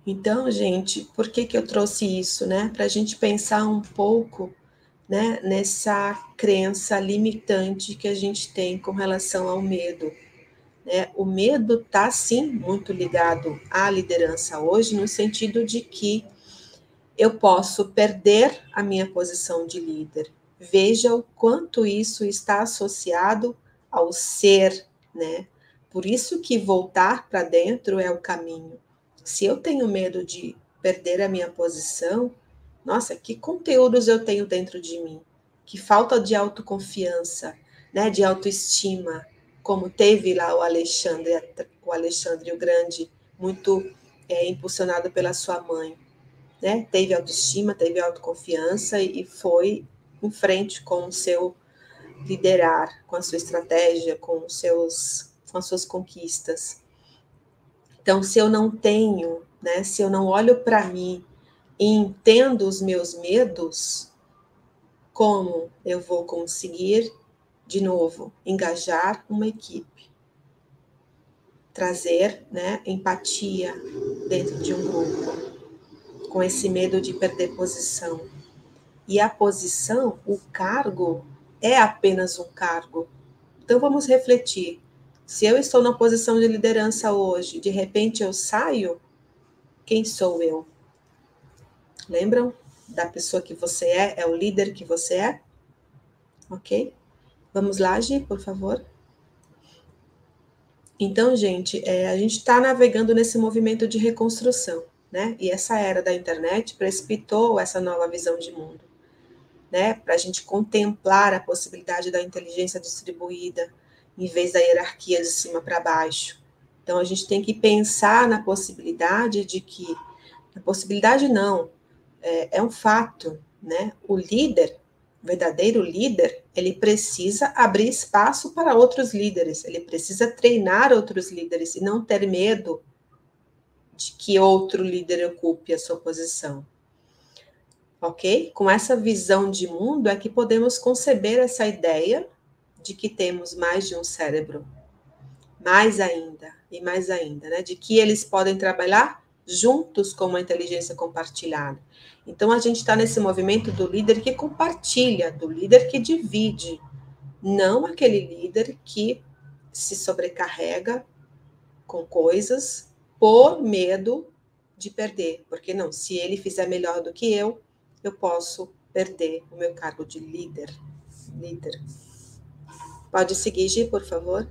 Speaker 1: Então, gente, por que que eu trouxe isso, né? Para a gente pensar um pouco, né, nessa crença limitante que a gente tem com relação ao medo. Né? O medo está, sim, muito ligado à liderança hoje, no sentido de que eu posso perder a minha posição de líder. Veja o quanto isso está associado ao ser, né? Por isso que voltar para dentro é o caminho. Se eu tenho medo de perder a minha posição, nossa, que conteúdos eu tenho dentro de mim? Que falta de autoconfiança, né? De autoestima, como teve lá o Alexandre, o Alexandre o Grande, muito é, impulsionado pela sua mãe. Né? Teve autoestima, teve autoconfiança e foi em frente com o seu liderar, com a sua estratégia, com os seus, com as suas conquistas. Então, se eu não tenho, né, se eu não olho para mim e entendo os meus medos, como eu vou conseguir, de novo, engajar uma equipe, trazer, né, empatia dentro de um grupo, com esse medo de perder posição. E a posição, o cargo, é apenas um cargo. Então vamos refletir. Se eu estou na posição de liderança hoje, de repente eu saio, quem sou eu? Lembram da pessoa que você é? É o líder que você é? Ok? Vamos lá, Gi, por favor. Então, gente, é, a gente está navegando nesse movimento de reconstrução, né? E essa era da internet precipitou essa nova visão de mundo. Né, para a gente contemplar a possibilidade da inteligência distribuída, em vez da hierarquia de cima para baixo. Então, a gente tem que pensar na possibilidade de que, a possibilidade não, é, é um fato, né? O líder, o verdadeiro líder, ele precisa abrir espaço para outros líderes, ele precisa treinar outros líderes e não ter medo de que outro líder ocupe a sua posição. Ok? Com essa visão de mundo é que podemos conceber essa ideia de que temos mais de um cérebro. Mais ainda, e mais ainda, né? De que eles podem trabalhar juntos com uma inteligência compartilhada. Então, a gente está nesse movimento do líder que compartilha, do líder que divide, não aquele líder que se sobrecarrega com coisas por medo de perder. Porque não, se ele fizer melhor do que eu, eu posso perder o meu cargo de líder. Líder. Pode seguir, Gi, por favor.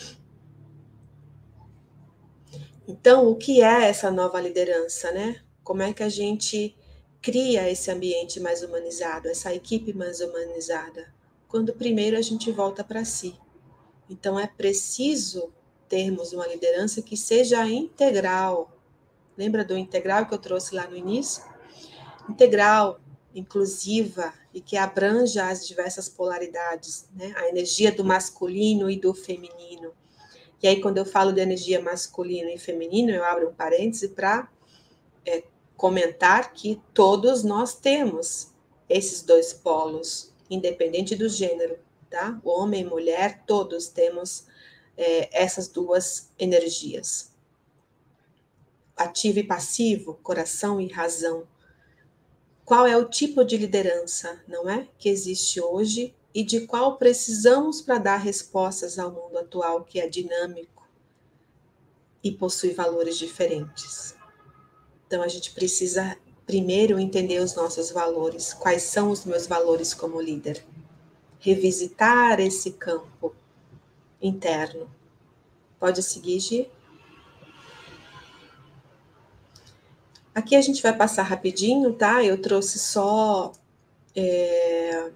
Speaker 1: Então, o que é essa nova liderança, né? Como é que a gente cria esse ambiente mais humanizado, essa equipe mais humanizada? Quando primeiro a gente volta para si. Então, é preciso termos uma liderança que seja integral. Lembra do integral que eu trouxe lá no início? Integral, inclusiva e que abranja as diversas polaridades, né? A energia do masculino e do feminino. E aí, quando eu falo de energia masculina e feminino, eu abro um parêntese para é, comentar que todos nós temos esses dois polos, independente do gênero, tá? Homem e mulher, todos temos é, essas duas energias. Ativo e passivo, coração e razão. Qual é o tipo de liderança, não é, que existe hoje e de qual precisamos para dar respostas ao mundo atual, que é dinâmico e possui valores diferentes. Então, a gente precisa primeiro entender os nossos valores, quais são os meus valores como líder. Revisitar esse campo interno. Pode seguir, Gi? Aqui a gente vai passar rapidinho, tá? Eu trouxe só é,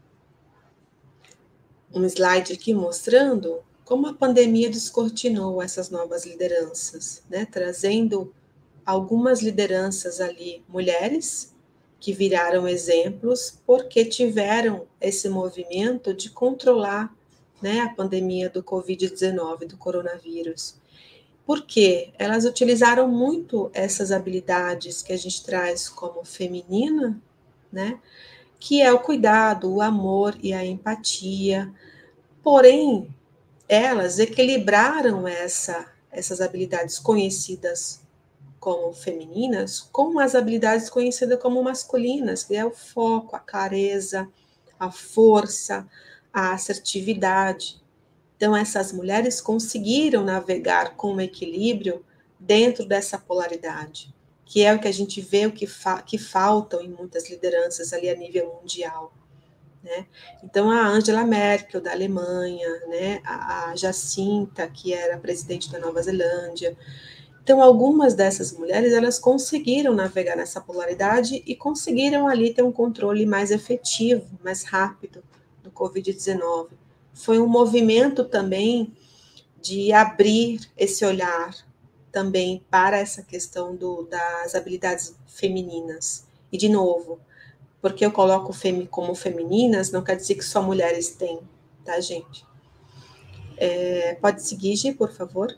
Speaker 1: um slide aqui mostrando como a pandemia descortinou essas novas lideranças, né? Trazendo algumas lideranças ali, mulheres, que viraram exemplos porque tiveram esse movimento de controlar, né, a pandemia do covid dezenove, do coronavírus. Por quê? Elas utilizaram muito essas habilidades que a gente traz como feminina, né? Que é o cuidado, o amor e a empatia. Porém, elas equilibraram essa, essas habilidades conhecidas como femininas com as habilidades conhecidas como masculinas, que é o foco, a clareza, a força, a assertividade. Então, essas mulheres conseguiram navegar com equilíbrio dentro dessa polaridade, que é o que a gente vê o que, fa que faltam em muitas lideranças ali a nível mundial. Né? Então, a Angela Merkel, da Alemanha, né? a, a Jacinta, que era presidente da Nova Zelândia. Então, algumas dessas mulheres, elas conseguiram navegar nessa polaridade e conseguiram ali ter um controle mais efetivo, mais rápido do covid dezenove. Foi um movimento também de abrir esse olhar também para essa questão do, das habilidades femininas. E, de novo, porque eu coloco femi como femininas, não quer dizer que só mulheres têm, tá, gente? É, pode seguir, Gi, por favor.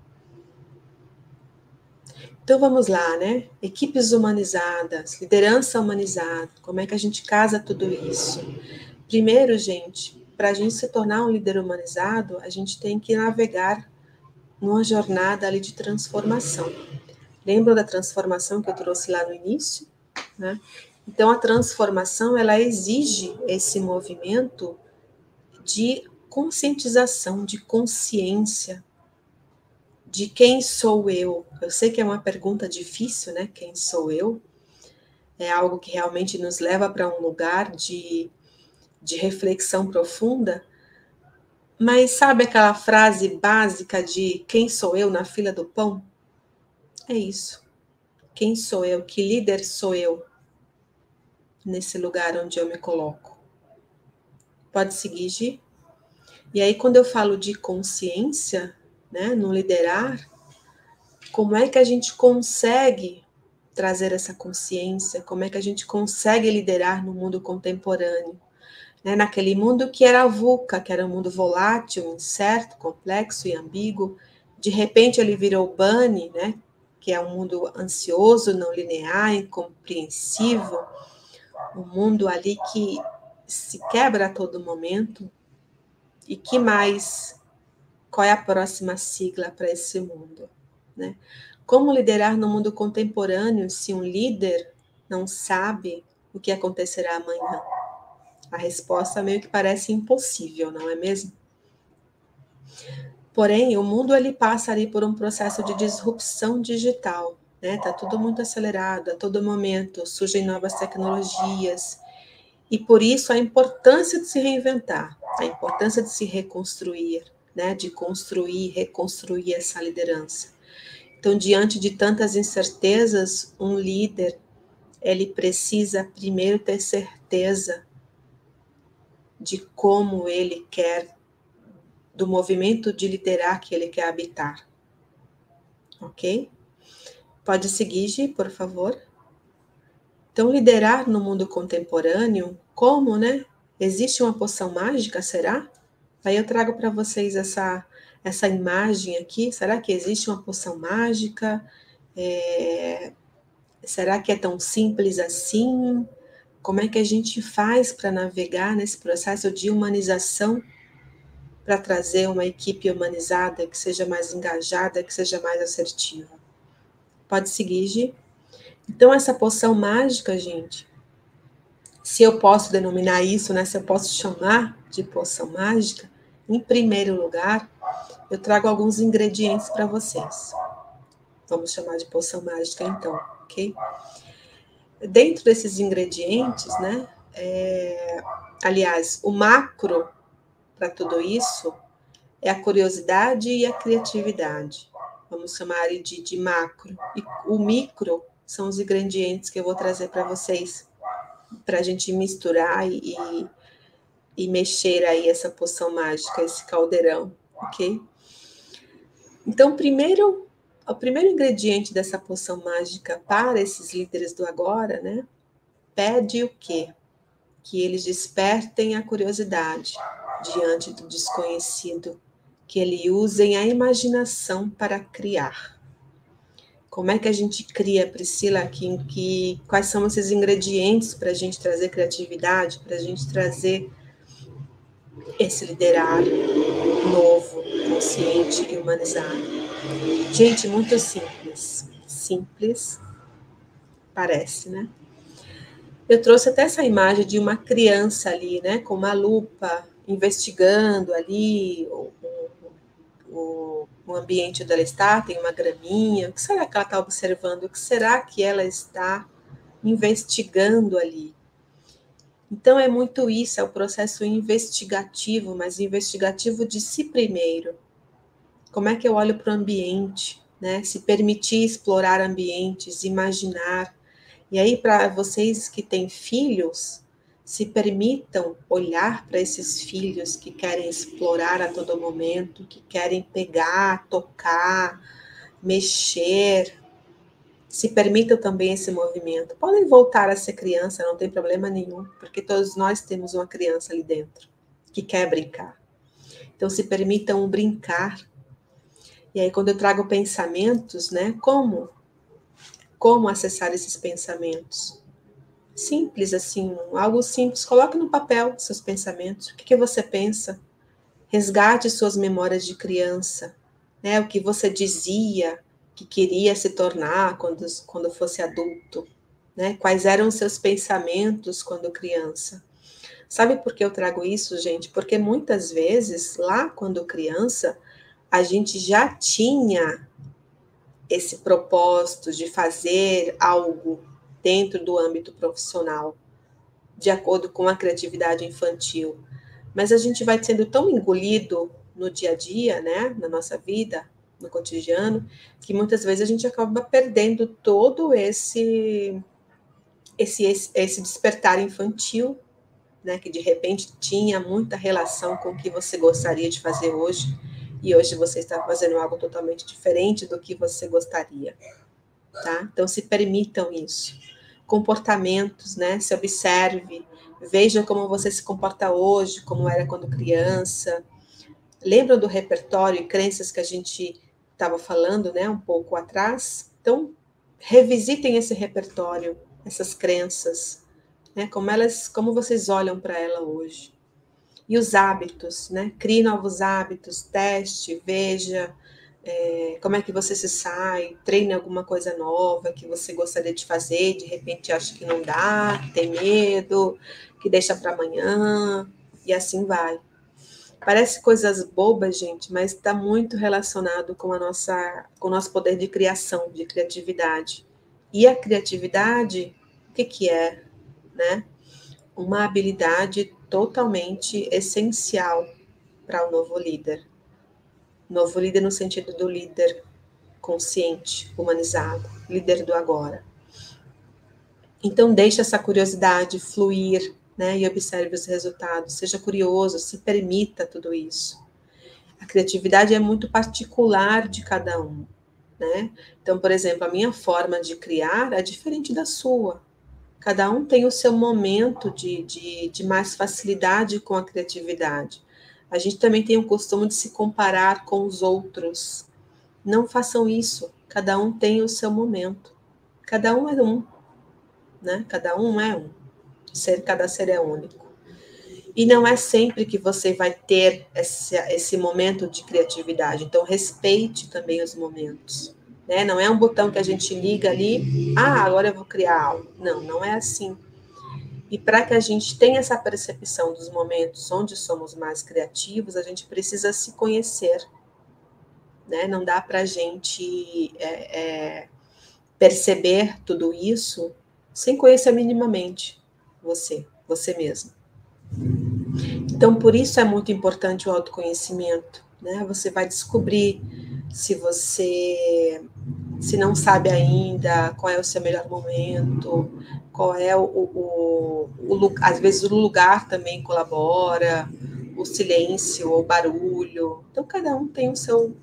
Speaker 1: Então, vamos lá, né? Equipes humanizadas, liderança humanizada, como é que a gente casa tudo isso? Primeiro, gente, para a gente se tornar um líder humanizado, a gente tem que navegar numa jornada ali de transformação. Lembra da transformação que eu trouxe lá no início? Né? Então, a transformação, ela exige esse movimento de conscientização, de consciência de quem sou eu. Eu sei que é uma pergunta difícil, né? Quem sou eu? É algo que realmente nos leva para um lugar de, de reflexão profunda. Mas sabe aquela frase básica de quem sou eu na fila do pão? É isso. Quem sou eu? Que líder sou eu nesse lugar onde eu me coloco? Pode seguir, Gi? E aí, quando eu falo de consciência, né, no liderar, como é que a gente consegue trazer essa consciência? Como é que a gente consegue liderar no mundo contemporâneo? Né, naquele mundo que era VUCA, que era um mundo volátil, incerto, complexo e ambíguo, de repente ele virou BANI, né, que é um mundo ansioso, não linear, incompreensível, um mundo ali que se quebra a todo momento. E que mais? Qual é a próxima sigla para esse mundo? Né? Como liderar no mundo contemporâneo se um líder não sabe o que acontecerá amanhã? A resposta meio que parece impossível, não é mesmo? Porém, o mundo ele passa ali por um processo de disrupção digital, né? Tá tudo muito acelerado, a todo momento surgem novas tecnologias, e por isso a importância de se reinventar, a importância de se reconstruir, né? De construir, reconstruir essa liderança. Então, diante de tantas incertezas, um líder ele precisa primeiro ter certeza de como ele quer, do movimento de liderar que ele quer habitar. Ok? Pode seguir, Gi, por favor. Então, liderar no mundo contemporâneo, como, né? Existe uma poção mágica, será? Aí eu trago para vocês essa, essa imagem aqui. Será que existe uma poção mágica? É, será que é tão simples assim? Como é que a gente faz para navegar nesse processo de humanização, para trazer uma equipe humanizada, que seja mais engajada, que seja mais assertiva? Pode seguir, Gi. Então, essa poção mágica, gente, se eu posso denominar isso, né, se eu posso chamar de poção mágica, em primeiro lugar, eu trago alguns ingredientes para vocês. Vamos chamar de poção mágica, então, ok? Dentro desses ingredientes, né, é, aliás, o macro para tudo isso é a curiosidade e a criatividade. Vamos chamar de, de macro. E o micro são os ingredientes que eu vou trazer para vocês, para a gente misturar e, e, e mexer aí essa poção mágica, esse caldeirão, ok? Então, primeiro, o primeiro ingrediente dessa poção mágica para esses líderes do agora, né, pede o quê? Que eles despertem a curiosidade diante do desconhecido, que eles usem a imaginação para criar. Como é que a gente cria, Priscila, aqui, que, quais são esses ingredientes para a gente trazer criatividade, para a gente trazer esse liderar novo, consciente e humanizado? Gente, muito simples. simples, parece, né? Eu trouxe até essa imagem de uma criança ali, né, com uma lupa, investigando ali o, o, o ambiente onde ela está, tem uma graminha. O que será que ela está observando? O que será que ela está investigando ali? Então, é muito isso, é o processo investigativo, mas investigativo de si primeiro. Como é que eu olho para o ambiente, né? Se permitir explorar ambientes, imaginar. E aí, para vocês que têm filhos, se permitam olhar para esses filhos que querem explorar a todo momento, que querem pegar, tocar, mexer. Se permitam também esse movimento. Podem voltar a ser criança, não tem problema nenhum, porque todos nós temos uma criança ali dentro que quer brincar. Então, se permitam brincar. E aí, quando eu trago pensamentos, né? Como? Como acessar esses pensamentos? Simples, assim, algo simples. Coloque no papel seus pensamentos. O que, que você pensa? Resgate suas memórias de criança, né? O que você dizia que queria se tornar quando, quando fosse adulto, né? Quais eram os seus pensamentos quando criança? Sabe por que eu trago isso, gente? Porque muitas vezes, lá quando criança, a gente já tinha esse propósito de fazer algo dentro do âmbito profissional, de acordo com a criatividade infantil. Mas a gente vai sendo tão engolido no dia a dia, né, na nossa vida, no cotidiano, que muitas vezes a gente acaba perdendo todo esse esse esse, esse despertar infantil, né, que de repente tinha muita relação com o que você gostaria de fazer hoje, e hoje você está fazendo algo totalmente diferente do que você gostaria, tá? Então se permitam isso. Comportamentos, né? Se observe, veja como você se comporta hoje, como era quando criança. Lembra do repertório e crenças que a gente estava falando, né, um pouco atrás? Então, revisitem esse repertório, essas crenças, né? Como elas, como vocês olham para ela hoje. E os hábitos, né? Crie novos hábitos, teste, veja é, como é que você se sai, treine alguma coisa nova que você gostaria de fazer, de repente acha que não dá, que tem medo, que deixa para amanhã, e assim vai. Parece coisas bobas, gente, mas está muito relacionado com a nossa, com o nosso poder de criação, de criatividade. E a criatividade, o que, que é, né? Uma habilidade totalmente essencial para o novo líder. Novo líder no sentido do líder consciente, humanizado, líder do agora. Então, deixe essa curiosidade fluir, né, e observe os resultados. Seja curioso, se permita tudo isso. A criatividade é muito particular de cada um, né? Então, por exemplo, a minha forma de criar é diferente da sua. Cada um tem o seu momento de, de, de mais facilidade com a criatividade. A gente também tem o costume de se comparar com os outros. Não façam isso. Cada um tem o seu momento. Cada um é um, né? Cada um é um. Ser, cada ser é único. E não é sempre que você vai ter esse, esse momento de criatividade. Então, respeite também os momentos. Né? Não é um botão que a gente liga ali, ah, agora eu vou criar algo. Não, não é assim. E para que a gente tenha essa percepção dos momentos onde somos mais criativos, a gente precisa se conhecer. Né? Não dá para a gente é, é, perceber tudo isso sem conhecer minimamente você, você mesmo. Então, por isso é muito importante o autoconhecimento, né? Você vai descobrir se você se não sabe ainda qual é o seu melhor momento, qual é o, o, o, o às vezes o lugar também colabora, o silêncio, o barulho. Então, cada um tem o seu,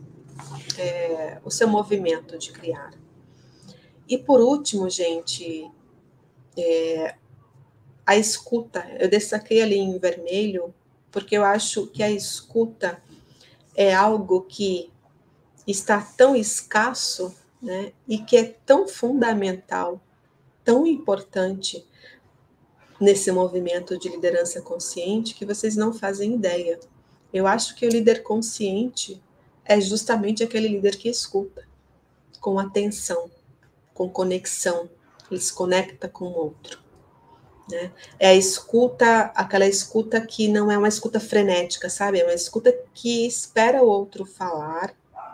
Speaker 1: é, o seu movimento de criar. E por último, gente, é, a escuta. Eu destaquei ali em vermelho, porque eu acho que a escuta é algo que está tão escasso, né, e que é tão fundamental, tão importante nesse movimento de liderança consciente que vocês não fazem ideia. Eu acho que o líder consciente é justamente aquele líder que escuta com atenção, com conexão, ele se conecta com o outro. Né? É a escuta, aquela escuta que não é uma escuta frenética, sabe? É uma escuta que espera o outro falar,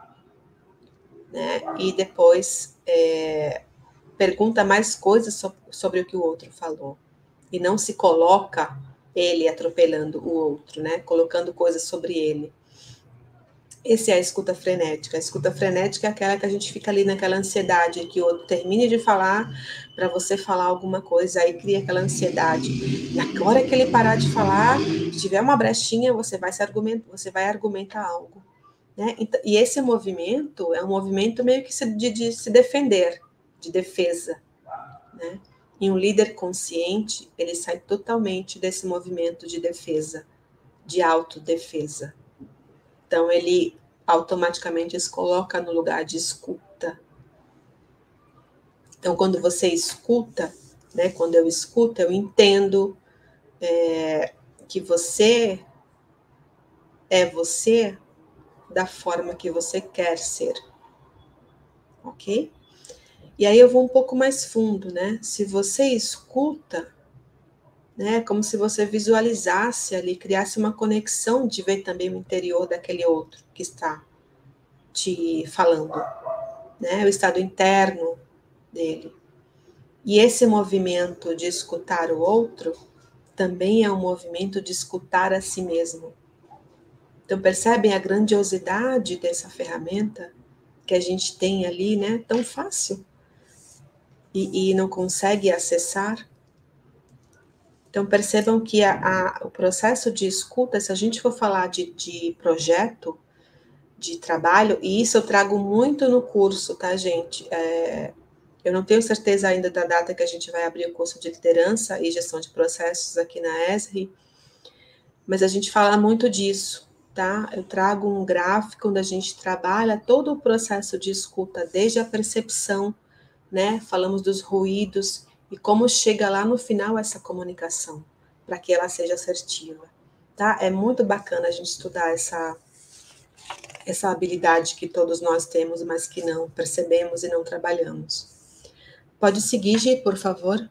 Speaker 1: né? E depois é, pergunta mais coisas so, sobre o que o outro falou. E não se coloca ele atropelando o outro, né? Colocando coisas sobre ele. Essa é a escuta frenética. A escuta frenética é aquela que a gente fica ali naquela ansiedade, que o outro termine de falar para você falar alguma coisa, aí cria aquela ansiedade. Na hora que ele parar de falar, se tiver uma brechinha, você vai se argumentar, você vai argumentar algo. Né? E esse movimento é um movimento meio que de, de se defender, de defesa. Né? E um líder consciente, ele sai totalmente desse movimento de defesa, de autodefesa. Então, ele automaticamente se coloca no lugar de escuta. Então, quando você escuta, né, quando eu escuto, eu entendo é, que você é você da forma que você quer ser. Ok? E aí eu vou um pouco mais fundo, né? Se você escuta, né, como se você visualizasse ali, criasse uma conexão de ver também o interior daquele outro que está te falando, né, o estado interno dele. E esse movimento de escutar o outro também é um movimento de escutar a si mesmo. Então percebem a grandiosidade dessa ferramenta que a gente tem ali, né, tão fácil e, e não consegue acessar. Então, percebam que a, a, o processo de escuta, se a gente for falar de, de projeto, de trabalho, e isso eu trago muito no curso, tá, gente? É, eu não tenho certeza ainda da data que a gente vai abrir o curso de liderança e gestão de processos aqui na E S R I, mas a gente fala muito disso, tá? Eu trago um gráfico onde a gente trabalha todo o processo de escuta, desde a percepção, né? Falamos dos ruídos, e como chega lá no final essa comunicação, para que ela seja assertiva, tá? É muito bacana a gente estudar essa, essa habilidade que todos nós temos, mas que não percebemos e não trabalhamos. Pode seguir, Gi, por favor.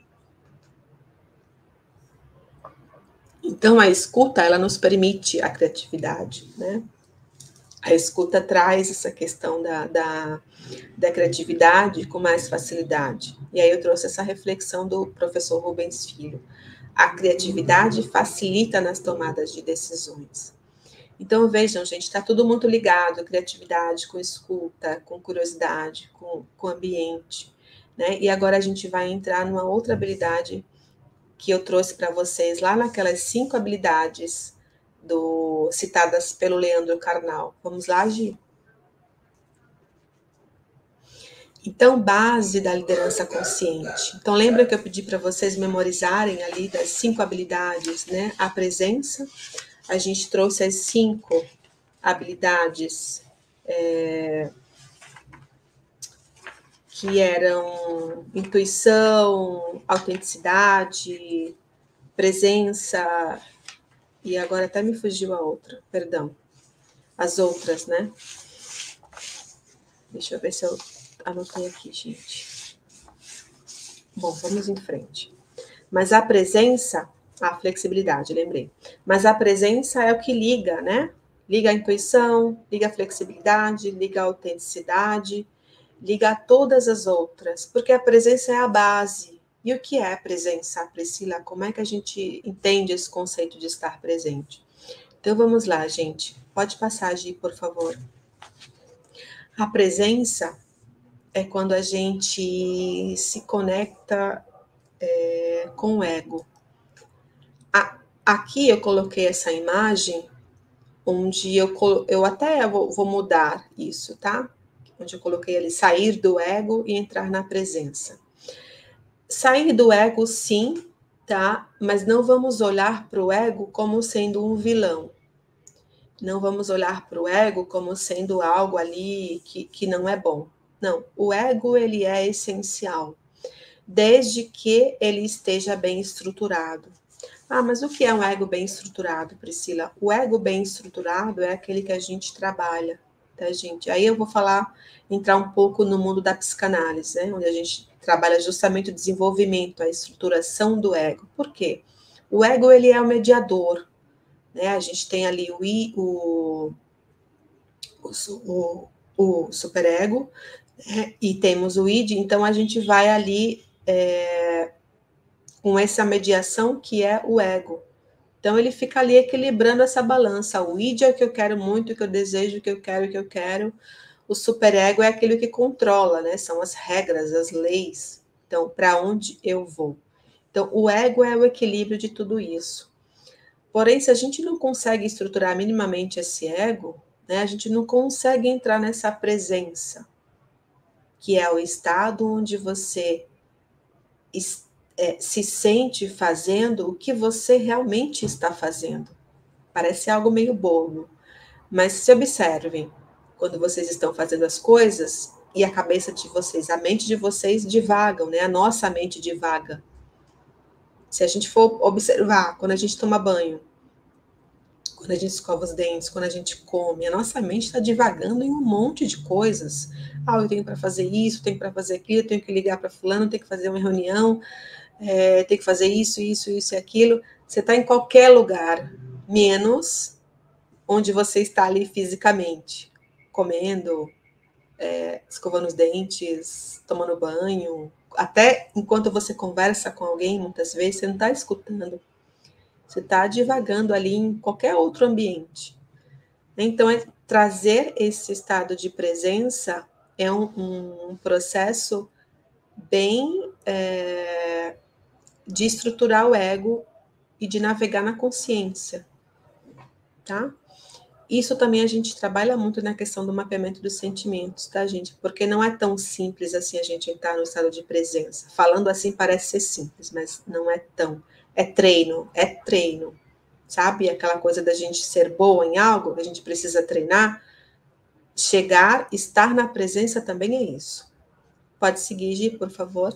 Speaker 1: Então, a escuta, ela nos permite a criatividade, né? A escuta traz essa questão da, da, da criatividade com mais facilidade. E aí eu trouxe essa reflexão do professor Rubens Filho. A criatividade facilita nas tomadas de decisões. Então, vejam, gente, está tudo muito ligado, criatividade com escuta, com curiosidade, com, com ambiente, né? E agora a gente vai entrar numa outra habilidade que eu trouxe para vocês lá naquelas cinco habilidades do, citadas pelo Leandro Carnal. Vamos lá, Gi? Então, base da liderança consciente. Então, lembra que eu pedi para vocês memorizarem ali das cinco habilidades, né? A presença, a gente trouxe as cinco habilidades é, que eram intuição, autenticidade, presença, e agora até me fugiu a outra, perdão. As outras, né? Deixa eu ver se eu anotei aqui, gente. Bom, vamos em frente. Mas a presença, a flexibilidade, lembrei. Mas a presença é o que liga, né? Liga a intuição, liga a flexibilidade, liga a autenticidade, liga a todas as outras, porque a presença é a base. E o que é a presença, Priscila? Como é que a gente entende esse conceito de estar presente? Então vamos lá, gente. Pode passar, Gi, por favor. A presença é quando a gente se conecta é, com o ego. A, aqui eu coloquei essa imagem onde eu, eu até vou, vou mudar isso, tá? Onde eu coloquei ali, sair do ego e entrar na presença. Sair do ego, sim, tá? Mas não vamos olhar para o ego como sendo um vilão. Não vamos olhar para o ego como sendo algo ali que, que não é bom. Não, o ego, ele é essencial, desde que ele esteja bem estruturado. Ah, mas o que é um ego bem estruturado, Priscila? O ego bem estruturado é aquele que a gente trabalha, tá, gente? Aí eu vou falar, entrar um pouco no mundo da psicanálise, né? Onde a gente trabalha justamente o desenvolvimento, a estruturação do ego. Por quê? O ego, ele é o mediador, né? A gente tem ali o, I, o, o, o superego, né? E temos o id, então a gente vai ali é, com essa mediação que é o ego. Então ele fica ali equilibrando essa balança. O id é o que eu quero muito, o que eu desejo, o que eu quero, o que eu quero. O superego é aquilo que controla, né? São as regras, as leis. Então, para onde eu vou? Então, o ego é o equilíbrio de tudo isso. Porém, se a gente não consegue estruturar minimamente esse ego, né, a gente não consegue entrar nessa presença, que é o estado onde você é, se sente fazendo o que você realmente está fazendo. Parece algo meio bobo, mas se observem, quando vocês estão fazendo as coisas e a cabeça de vocês, a mente de vocês divagam, né? A nossa mente divaga. Se a gente for observar, quando a gente toma banho, quando a gente escova os dentes, quando a gente come, a nossa mente está divagando em um monte de coisas. Ah, eu tenho para fazer isso, tenho para fazer aquilo, tenho que ligar para fulano, tenho que fazer uma reunião, é, tenho que fazer isso, isso, isso e aquilo. Você está em qualquer lugar, menos onde você está ali fisicamente, comendo, é, escovando os dentes, tomando banho. Até enquanto você conversa com alguém, muitas vezes, você não está escutando. Você está divagando ali em qualquer outro ambiente. Então, é trazer esse estado de presença é um, um processo bem é, de estruturar o ego e de navegar na consciência, tá? Isso também a gente trabalha muito na questão do mapeamento dos sentimentos, tá, gente? Porque não é tão simples assim a gente entrar no estado de presença. Falando assim parece ser simples, mas não é tão. É treino, é treino. Sabe? Aquela coisa da gente ser boa em algo, a gente precisa treinar. Chegar, estar na presença também é isso. Pode seguir, Gi, por favor.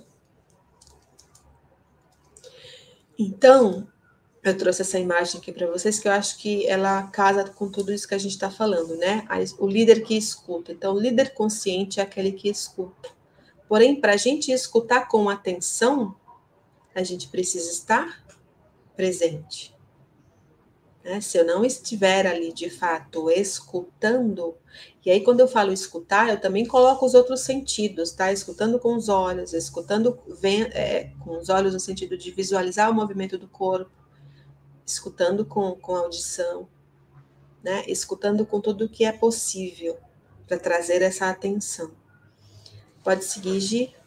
Speaker 1: Então, eu trouxe essa imagem aqui para vocês, que eu acho que ela casa com tudo isso que a gente está falando, né? O líder que escuta. Então, o líder consciente é aquele que escuta. Porém, para a gente escutar com atenção, a gente precisa estar presente. Né? Se eu não estiver ali, de fato, escutando, e aí quando eu falo escutar, eu também coloco os outros sentidos, tá? Escutando com os olhos, escutando é, com os olhos no sentido de visualizar o movimento do corpo, escutando com, com audição, né? Escutando com tudo o que é possível para trazer essa atenção. Pode seguir, Gi?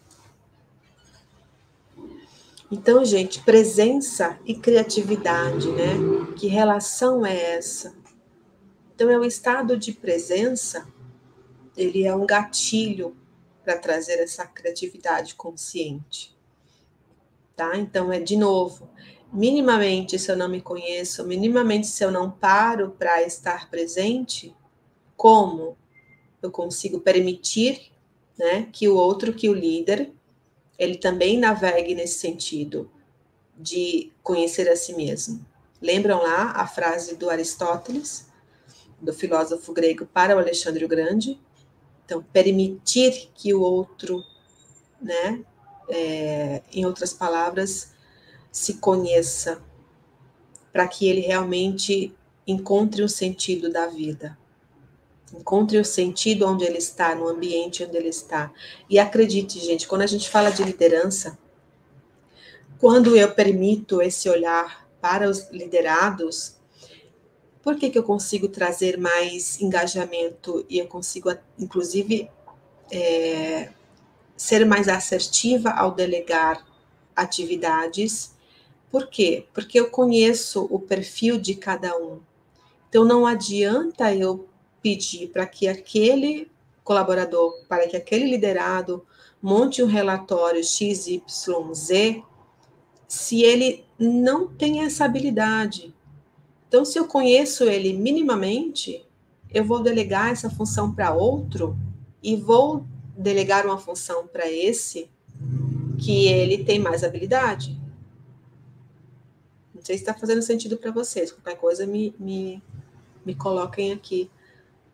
Speaker 1: Então, gente, presença e criatividade, né? Que relação é essa? Então, é o estado de presença, ele é um gatilho para trazer essa criatividade consciente, tá? Então, é de novo, minimamente se eu não me conheço, minimamente se eu não paro para estar presente, como eu consigo permitir, né, que o outro, que o líder, ele também navegue nesse sentido de conhecer a si mesmo. Lembram lá a frase do Aristóteles, do filósofo grego para o Alexandre o Grande? Então, permitir que o outro, né, é, em outras palavras, se conheça, para que ele realmente encontre o sentido da vida. Encontre o sentido onde ele está, no ambiente onde ele está. E acredite, gente, quando a gente fala de liderança, quando eu permito esse olhar para os liderados, por que que eu consigo trazer mais engajamento e eu consigo, inclusive, é, ser mais assertiva ao delegar atividades? Por quê? Porque eu conheço o perfil de cada um. Então, não adianta eu pedir para que aquele colaborador, para que aquele liderado monte um relatório X Y Z, se ele não tem essa habilidade. Então, se eu conheço ele minimamente, eu vou delegar essa função para outro e vou delegar uma função para esse que ele tem mais habilidade. Não sei se está fazendo sentido para vocês. Qualquer coisa me, me, me coloquem aqui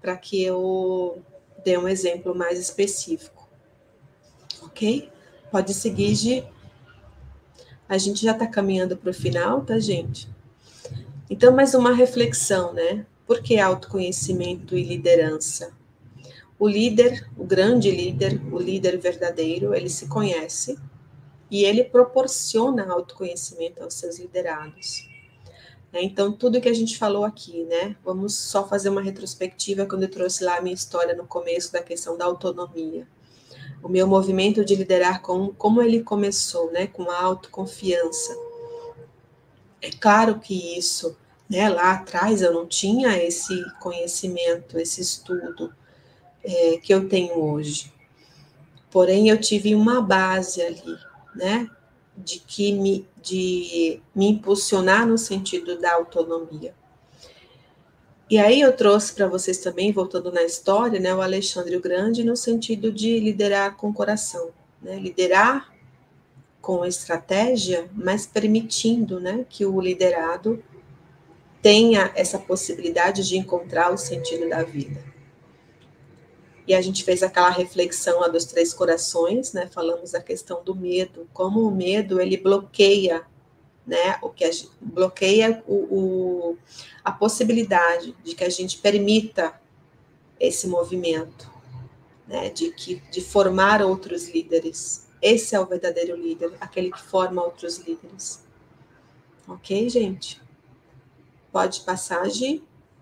Speaker 1: para que eu dê um exemplo mais específico. Ok? Pode seguir, Gi. A gente já está caminhando para o final, tá, gente? Então, mais uma reflexão, né? Por que autoconhecimento e liderança? O líder, o grande líder, o líder verdadeiro, ele se conhece e ele proporciona autoconhecimento aos seus liderados. Então, tudo que a gente falou aqui, né? Vamos só fazer uma retrospectiva quando eu trouxe lá a minha história no começo da questão da autonomia. O meu movimento de liderar, com, como ele começou, né? Com a autoconfiança. É claro que isso, né? Lá atrás eu não tinha esse conhecimento, esse estudo é, que eu tenho hoje. Porém, eu tive uma base ali, né? De que me, de me impulsionar no sentido da autonomia. E aí eu trouxe para vocês também, voltando na história, né, o Alexandre o Grande, no sentido de liderar com coração, né, liderar com estratégia, mas permitindo, né, que o liderado tenha essa possibilidade de encontrar o sentido da vida. E a gente fez aquela reflexão lá dos três corações, né, falamos da questão do medo, como o medo ele bloqueia, né, o que a gente, bloqueia o, o, a possibilidade de que a gente permita esse movimento, né, de, que, de formar outros líderes. Esse é o verdadeiro líder, aquele que forma outros líderes. Ok, gente? Pode passar, Gi?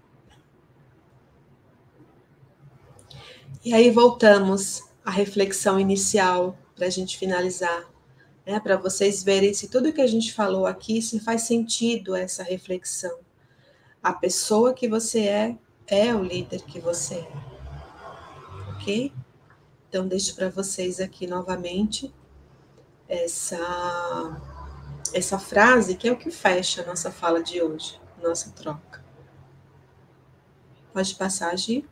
Speaker 1: E aí voltamos à reflexão inicial, para a gente finalizar, né, para vocês verem se tudo que a gente falou aqui, se faz sentido essa reflexão. A pessoa que você é, é o líder que você é. Ok? Então, deixo para vocês aqui novamente essa, essa frase, que é o que fecha a nossa fala de hoje, nossa troca. Pode passar, Gi?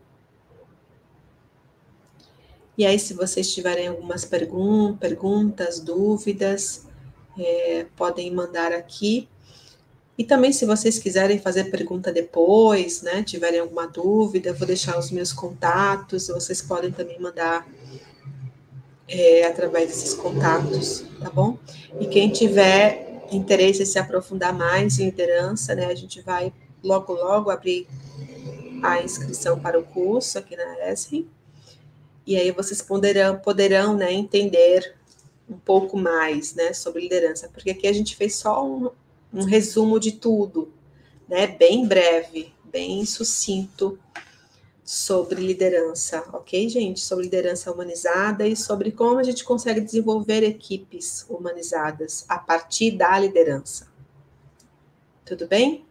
Speaker 1: E aí, se vocês tiverem algumas pergun perguntas, dúvidas, é, podem mandar aqui. E também, se vocês quiserem fazer pergunta depois, né, tiverem alguma dúvida, eu vou deixar os meus contatos, vocês podem também mandar é, através desses contatos, tá bom? E quem tiver interesse em se aprofundar mais em liderança, né, a gente vai logo, logo abrir a inscrição para o curso aqui na E S R I, e aí vocês poderão, poderão né, entender um pouco mais, né, sobre liderança, porque aqui a gente fez só um, um resumo de tudo, né, bem breve, bem sucinto, sobre liderança, ok, gente? Sobre liderança humanizada e sobre como a gente consegue desenvolver equipes humanizadas a partir da liderança. Tudo bem?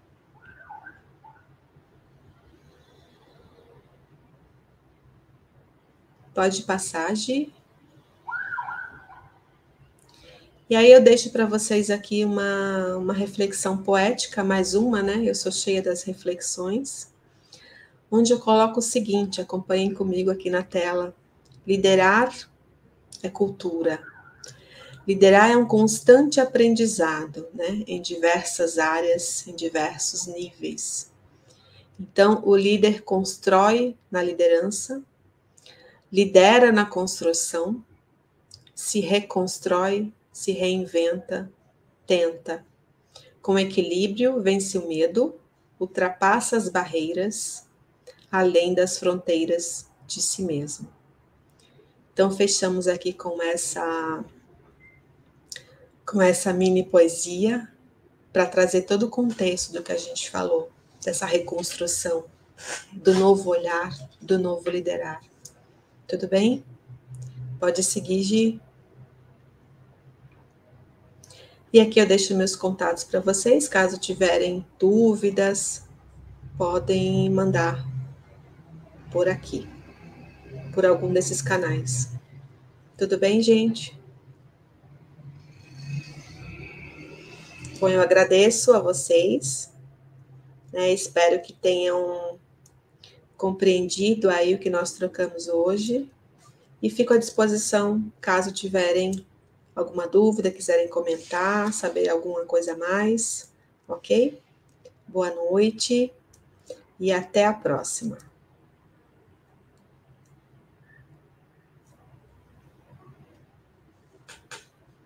Speaker 1: Pode passar, Gi. E aí eu deixo para vocês aqui uma, uma reflexão poética, mais uma, né? Eu sou cheia das reflexões, onde eu coloco o seguinte, acompanhem comigo aqui na tela. Liderar é cultura. Liderar é um constante aprendizado, né? Em diversas áreas, em diversos níveis. Então, o líder constrói na liderança, lidera na construção, se reconstrói, se reinventa, tenta. Com equilíbrio, vence o medo, ultrapassa as barreiras, além das fronteiras de si mesmo. Então, fechamos aqui com essa, com essa mini poesia, para trazer todo o contexto do que a gente falou, dessa reconstrução, do novo olhar, do novo liderar. Tudo bem? Pode seguir, Gi. E aqui eu deixo meus contatos para vocês, caso tiverem dúvidas, podem mandar por aqui, por algum desses canais. Tudo bem, gente? Bom, eu agradeço a vocês, né? Espero que tenham compreendido aí o que nós trocamos hoje e fico à disposição caso tiverem alguma dúvida, quiserem comentar, saber alguma coisa a mais, ok? Boa noite e até a próxima.